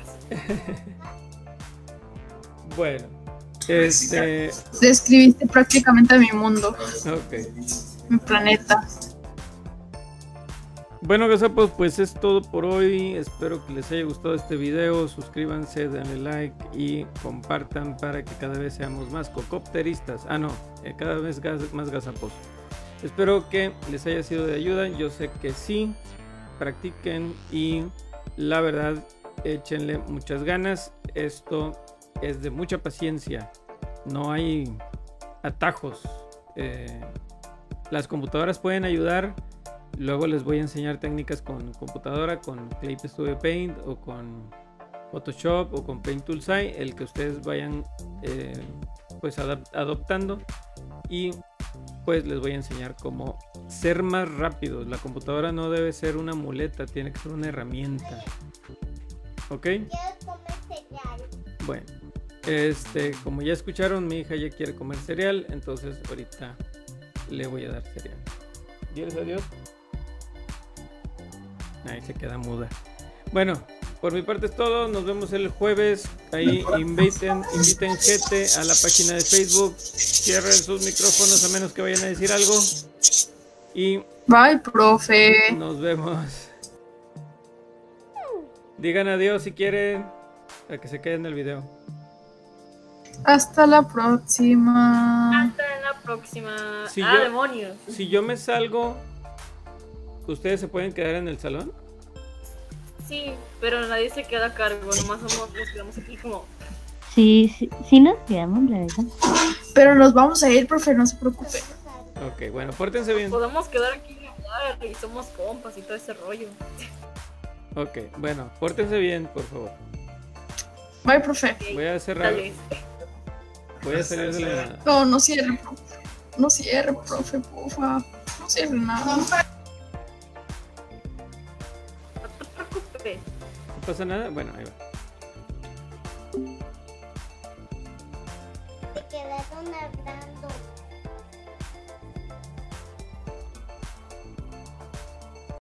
Bueno, este. Describiste prácticamente mi mundo. Ok. Mi planeta. Bueno, gazapos, pues es todo por hoy. Espero que les haya gustado este video. Suscríbanse, denle like y compartan para que cada vez seamos más cocopteristas. Ah, no, eh, cada vez gas- más gazapos. Espero que les haya sido de ayuda. Yo sé que sí. Practiquen y la verdad, échenle muchas ganas. Esto es de mucha paciencia. No hay atajos. Eh, las computadoras pueden ayudar. Luego les voy a enseñar técnicas con computadora, con Clip Studio Paint o con Photoshop o con Paint Toolsai, el que ustedes vayan eh, pues adap- adoptando, y pues les voy a enseñar cómo ser más rápidos. La computadora no debe ser una muleta, tiene que ser una herramienta. ¿Ok? Bueno, este, como ya escucharon, mi hija ya quiere comer cereal, entonces ahorita le voy a dar cereal. ¿Quieres adiós? Ahí se queda muda. Bueno, por mi parte es todo. Nos vemos el jueves. Ahí inviten, inviten gente a la página de Facebook. Cierren sus micrófonos a menos que vayan a decir algo. Y Bye, profe. nos vemos. Digan adiós si quieren, para que se queden en el video. Hasta la próxima. Hasta la próxima. Si ah, yo- demonios. Si yo me salgo, ¿ustedes se pueden quedar en el salón? Sí, pero nadie se queda a cargo. Nomás somos, nos quedamos aquí como. Sí, sí, sí nos quedamos, la verdad. Pero nos vamos a ir, profe, no se preocupe. Ok, bueno, pórtense bien. Podemos quedar aquí y hablar y somos compas y todo ese rollo. Ok, bueno, pórtense bien, por favor. Bye, profe. Voy a cerrar. Dale. Voy a salir de la llamada. No, no cierre, profe. No cierre, profe, porfa. No cierre nada. No te preocupes. ¿No pasa nada? Bueno, ahí va. Se quedaron hablando.